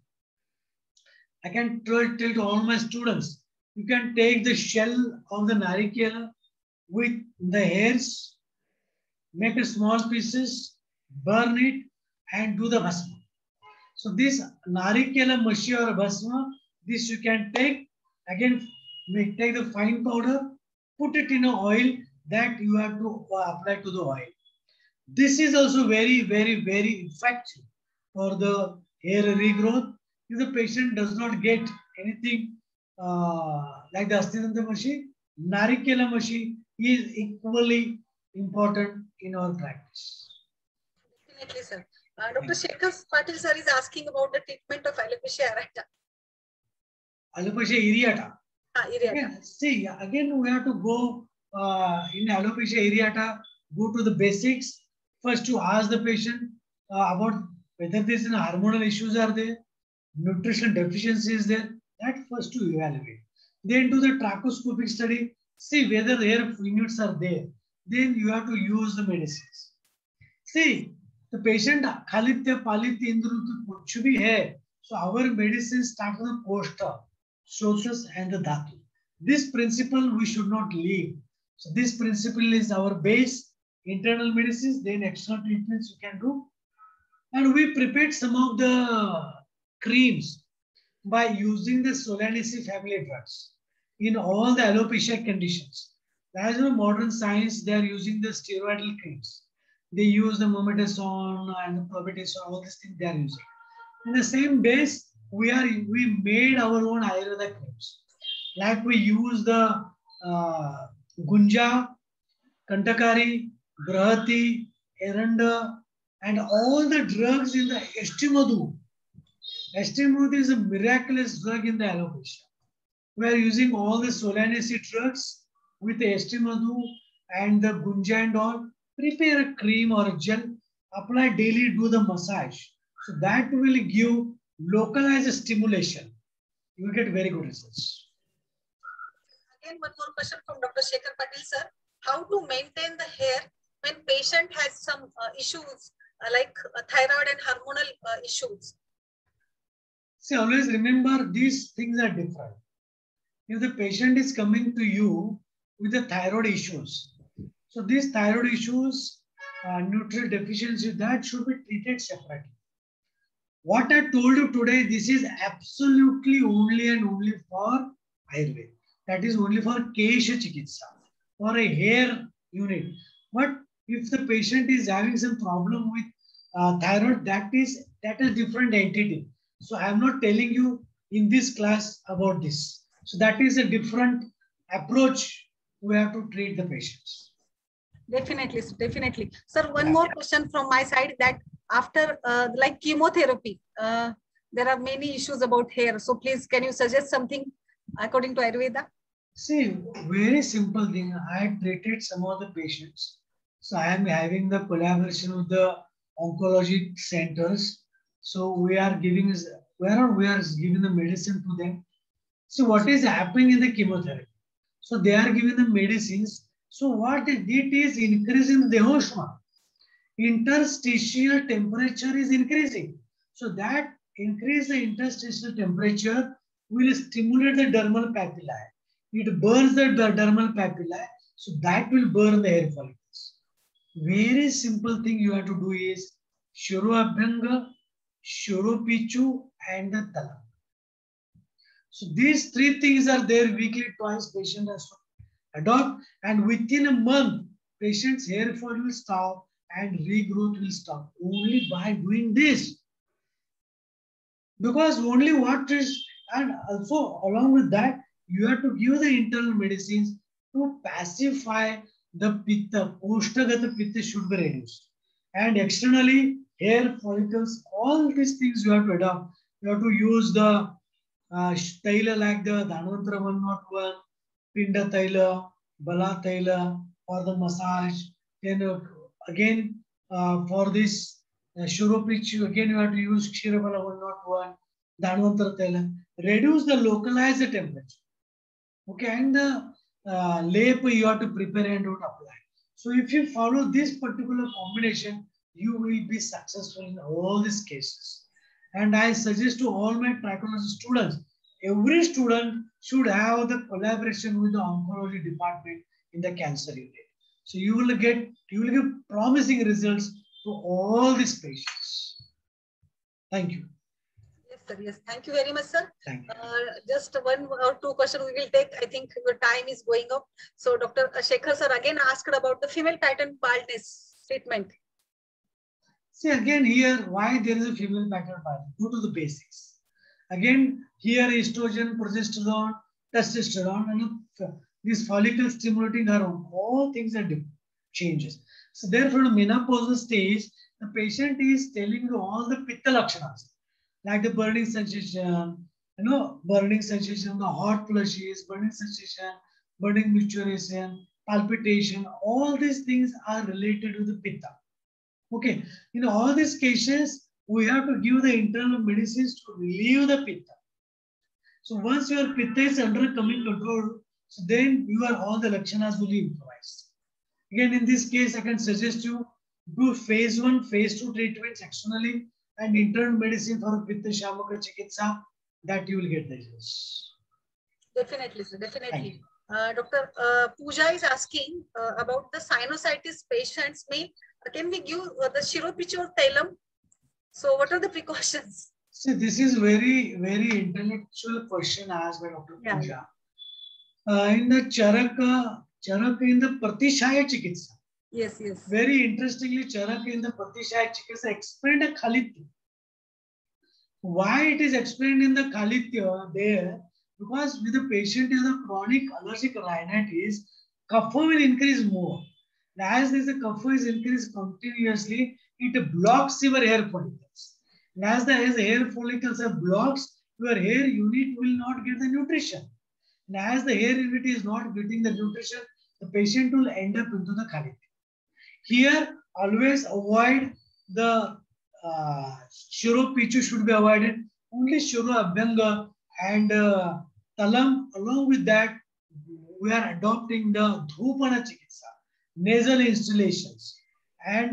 I can tell to all my students, you can take the shell of the Narikela with the hairs, make a small pieces, burn it, and do the bhasma. So this Narikela mashi or bhasma, this you can take, again, take the fine powder, put it in an oil that you have to apply to the oil. This is also very, very, very effective for the hair regrowth. If the patient does not get anything like the Asthidanta mashi, Narikela mashi is equally important in our practice. Definitely, sir. Dr. Shekhar Patil sir is asking about the treatment of alopecia areata. Alopecia areata. Areata. Again, see, again we have to go in alopecia areata, go to the basics. First to ask the patient about whether there's any hormonal issues are there, nutrition deficiency is there. That first to evaluate. Then do the trachoscopic study, see whether the hair fluids are there. Then you have to use the medicines. See, the patient Khalitya, Palitya, Indrutu, kuch bhi hai. So our medicines start with the Koshta, Shotas, and the Dhatu. This principle we should not leave. So this principle is our base. Internal medicines, then external treatments you can do. And we prepared some of the creams by using the Solanaceae family drugs in all the alopecia conditions. As in modern science, they are using the steroidal creams. They use the mometasone and the probetasone, all these things they are using. In the same base, we made our own Ayurveda creams. Like we use the Gunja, Kantakari, Brahati, Eranda, and all the drugs in the Estimadu. Estimadu is a miraculous drug in the alopecia. We are using all the Solanaceae drugs with the Estimadu and the Gunja and all. Prepare a cream or a gel, apply daily, do the massage. So that will give localized stimulation. You will get very good results. Again, one more question from Dr. Shekhar Patil sir. How to maintain the hair when patient has some issues like thyroid and hormonal issues? See, always remember these things are different. If the patient is coming to you with the thyroid issues, so these thyroid issues, nutrient deficiency, that should be treated separately. What I told you today, this is absolutely only and only for Ayurveda. That is only for Kesha Chikitsa, for a hair unit. But if the patient is having some problem with thyroid, that is different entity. So I am not telling you in this class about this. So that is a different approach we have to treat the patients. Definitely, definitely. Sir, one more question from my side, that after like chemotherapy, there are many issues about hair. So please, can you suggest something according to Ayurveda? See, very simple thing. I treated some of the patients. So I am having the collaboration with the oncology centers. So we are giving the medicine to them. So what is happening in the chemotherapy? So they are giving the medicines. So what it is increasing the Dehoshma. Interstitial temperature is increasing. So that increase the interstitial temperature will stimulate the dermal papillae. It burns the dermal papillae. So that will burn the hair follicles. Very simple thing you have to do is Shuru Abhyanga, Shuru Pichu, and the Talam. So these three things are there weekly, twice patient has to adopt, and within a month, patient's hair fall will stop and regrowth will stop only by doing this. Because only what is, and also along with that, you have to give the internal medicines to pacify the pitta. Poshtagata pitta should be reduced. And externally, hair follicles, all these things you have to adopt. You have to use the taila like the Dhanvantara 101, Pinda taila, Bala taila for the massage. Then again for this Shuropichu, again you have to use Kshirabala 101, Dhanvantara taila. Reduce the localized temperature. Okay, and the lap you have to prepare and apply. So if you follow this particular combination, you will be successful in all these cases. And I suggest to all my trichology students, every student should have the collaboration with the oncology department in the cancer unit. So you will get promising results to all these patients. Thank you. Yes, sir. Yes. Thank you very much, sir. Thank you. Just one or two questions we will take. I think your time is going up. So Dr. Shekhar sir again asked about the female pattern baldness treatment. See again here, why there is a female pattern baldness? Go to the basics. Again, here estrogen, progesterone, testosterone, and these follicle stimulating hormone, all things are different changes. So therefore, in the menopausal stage, the patient is telling you all the pitta lakshanas, like the burning sensation, burning sensation, the hot flushes, burning sensation, burning micturition, palpitation, all these things are related to the pitta. Okay, in all these cases, we have to give the internal medicines to relieve the pitta. So once your pitta is under coming control, so then all the lakshanas will be improvised. Again, in this case, I can suggest you do phase 1, phase 2 treatments externally and internal medicine for pitta shamaka chikitsa, that you will get the results. Definitely, sir. Definitely. Dr. Pooja is asking about the sinusitis patients. Can we give the Shiropichu or Talam? So what are the precautions? See, this is very, very intellectual question asked by Dr. Pooja. In the Charaka in the Pratishaya Chikitsa. Yes, yes. Very interestingly, Charaka in the Pratishaya Chikitsa explained a Khalitya. Why it is explained in the Khalitya there? Because with the patient is a chronic allergic rhinitis, kapha will increase more. As the kapha is increased continuously, it blocks your hair follicles. And as the hair follicles are blocked, your hair unit will not get the nutrition. And as the hair unit is not getting the nutrition, the patient will end up into the Khalitya. Here, always avoid the Shuru Pichu should be avoided. Only Shuru Abhyanga and Talam. Along with that, we are adopting the Dhupana Chikitsa, nasal installations, and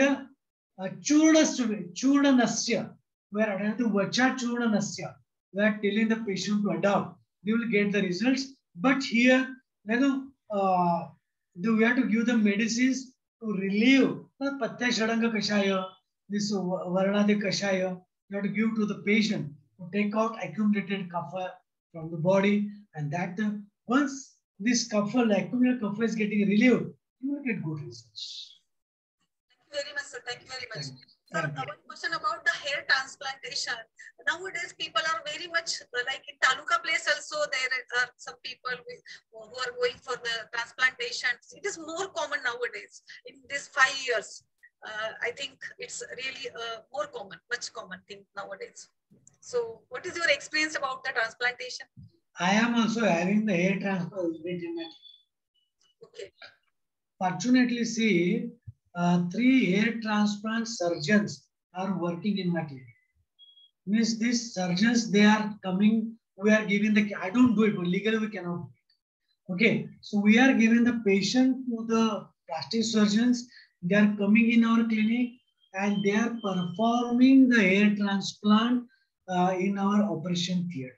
Churna Nasya. We are adopting Vacha Churna Nasya. We are telling the patient to adopt. They will get the results. But here, we have to give the medicines to relieve the Pattya Shadanga Kashaya, this Varnadi Kashaya. You have to give to the patient to take out accumulated kapha from the body, and that once this kapha, accumulated kapha is getting relieved, you will get good results. Thank you very much, sir. Thank you very much. Sir, one question about the hair transplantation. Nowadays, people are very much like in Taluka place also, there are some people who are going for the transplantation. It is more common nowadays in these 5 years. I think it's really more common, much common thing nowadays. So what is your experience about the transplantation? I am also having the hair transplantation. Okay. Fortunately, see, 3 hair transplant surgeons are working in my clinic. Means these surgeons, they are coming, we are giving the, I don't do it, but legally we cannot do it. Okay, so we are giving the patient to the plastic surgeons. They are coming in our clinic and they are performing the hair transplant in our operation theater.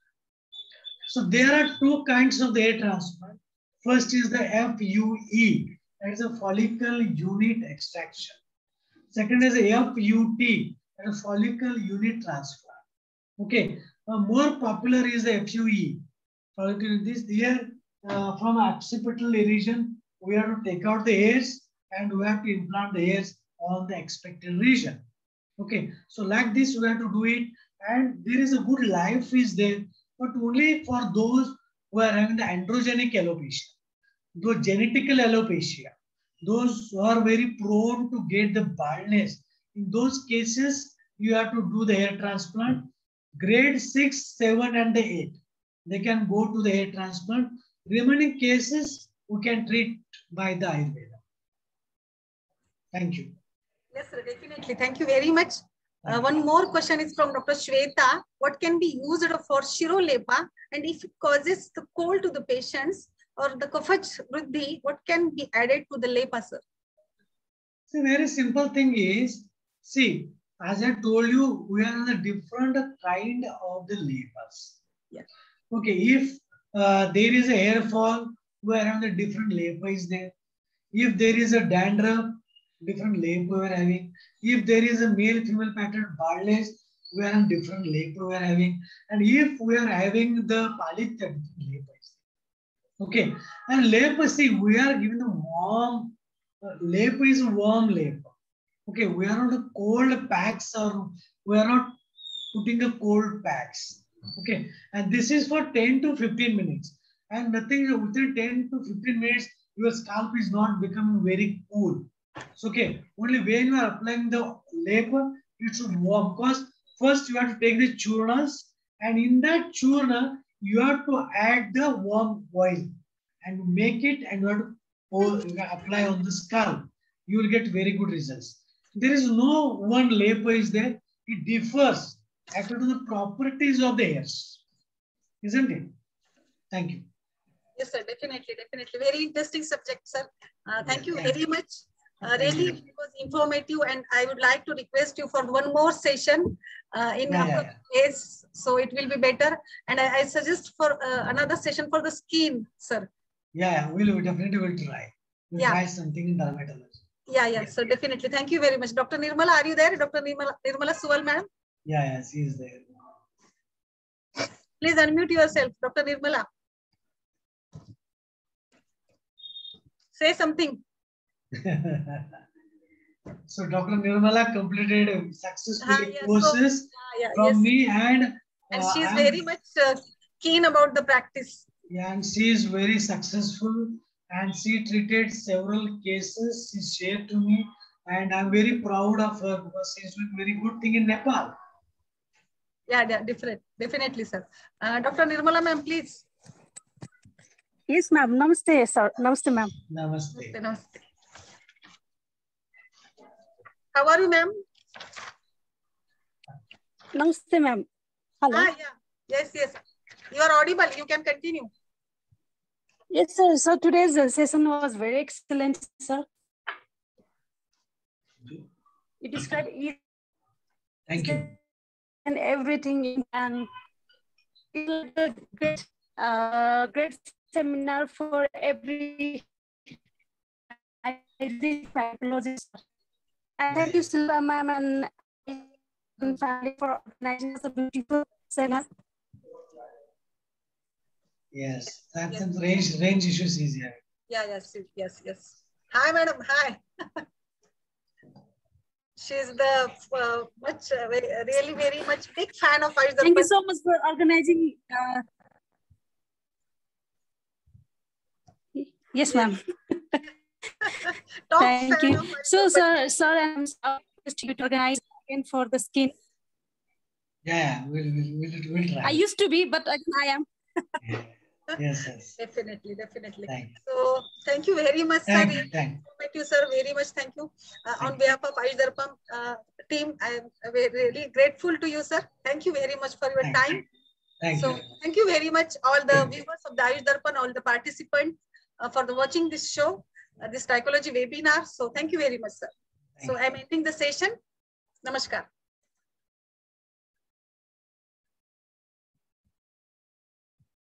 So there are two kinds of the hair transplant. First is the FUE, that is a follicle unit extraction. Second is the FUT, that is follicle unit transplant. Okay, more popular is the FUE. This here from occipital region, we have to take out the hairs and we have to implant the hairs on the expected region. Okay, so like this we have to do it, and there is a good life is there, but only for those who are having the androgenic alopecia, those genetical alopecia, those who are very prone to get the baldness. In those cases, you have to do the hair transplant. Grade 6, 7, and the 8. They can go to the hair transplant. Remaining cases, we can treat by the Ayurveda. Thank you. Yes, sir, definitely. Thank you very much. One more question is from Dr. Shweta. What can be used for Shirolepa, and if it causes the cold to the patients or the Kafach Vriddhi, what can be added to the Lepa, sir? The very simple thing is, see, as I told you, we are in a different kind of the Lepas. Yeah. Okay, if there is a hair fall, we are having a different Lepa is there. If there is a dandruff, different Lepa we are having. If there is a male-female pattern baldness, we are having different Lepa we are having. And if we are having the Palitya, different Lepa is there. Okay, and Lepa, see, we are giving the warm, Lepa is warm Lepa. Okay, we are not a cold packs, or we are not putting a cold packs. Okay, and this is for 10 to 15 minutes. And nothing within 10 to 15 minutes, your scalp is not becoming very cool. So, okay, only when you are applying the Lepa, it should warm, because first you have to take the churnas, and in that churna, you have to add the warm oil and make it, and you have to apply on the scalp. You will get very good results. There is no one Lepa is there. It differs according to the properties of the hairs. Isn't it? Thank you. Yes, sir. Definitely. Definitely. Very interesting subject, sir. Thank you very much. Really, it was informative, and I would like to request you for one more session in days, so it will be better. And I suggest for another session for the skin, sir. Yeah, we'll definitely will try. We'll try something in dermatology. Yeah, so definitely. Thank you very much. Dr. Nirmala, are you there? Dr. Nirmala Suwal, madam? Yeah, she is there. Please unmute yourself, Dr. Nirmala. Say something. So Dr. Nirmala completed successfully courses from me, and she is very much keen about the practice. Yeah, and she is very successful, and she treated several cases. She shared to me, and I'm very proud of her because she's doing very good thing in Nepal. Yeah, definitely, sir. Dr. Nirmala, ma'am, please. Yes, ma'am. Namaste, sir. Namaste, ma'am. Namaste. Namaste. How are you, ma'am? Namaste, ma'am. Hello. Yes. You are audible. You can continue. Yes, sir. So today's session was very excellent, sir. You described it. Thank you. And everything, and it was a great seminar for every psychologist. And thank you, Silva ma'am and family for organizing a beautiful seminar. Yes, that's some range issues is here. Yes. Hi, madam. Hi. She's the really very much big fan of Ayurveda. Thank you so much for organizing. Yes, ma'am. Thank you. So, sir, I'm to organize again for the skin. Yeah, we'll try. I used to be, but I am. Yes. Definitely. So, thank you very much, sir. Thank you, sir. Very much. Thank you. On behalf of Ayurveda team, I am really grateful to you, sir. Thank you very much for your time. Thank you very much, all the viewers of the Ayush Darpan, all the participants for watching this show, this trichology webinar. So thank you very much, sir. So I'm ending the session. Namaskar.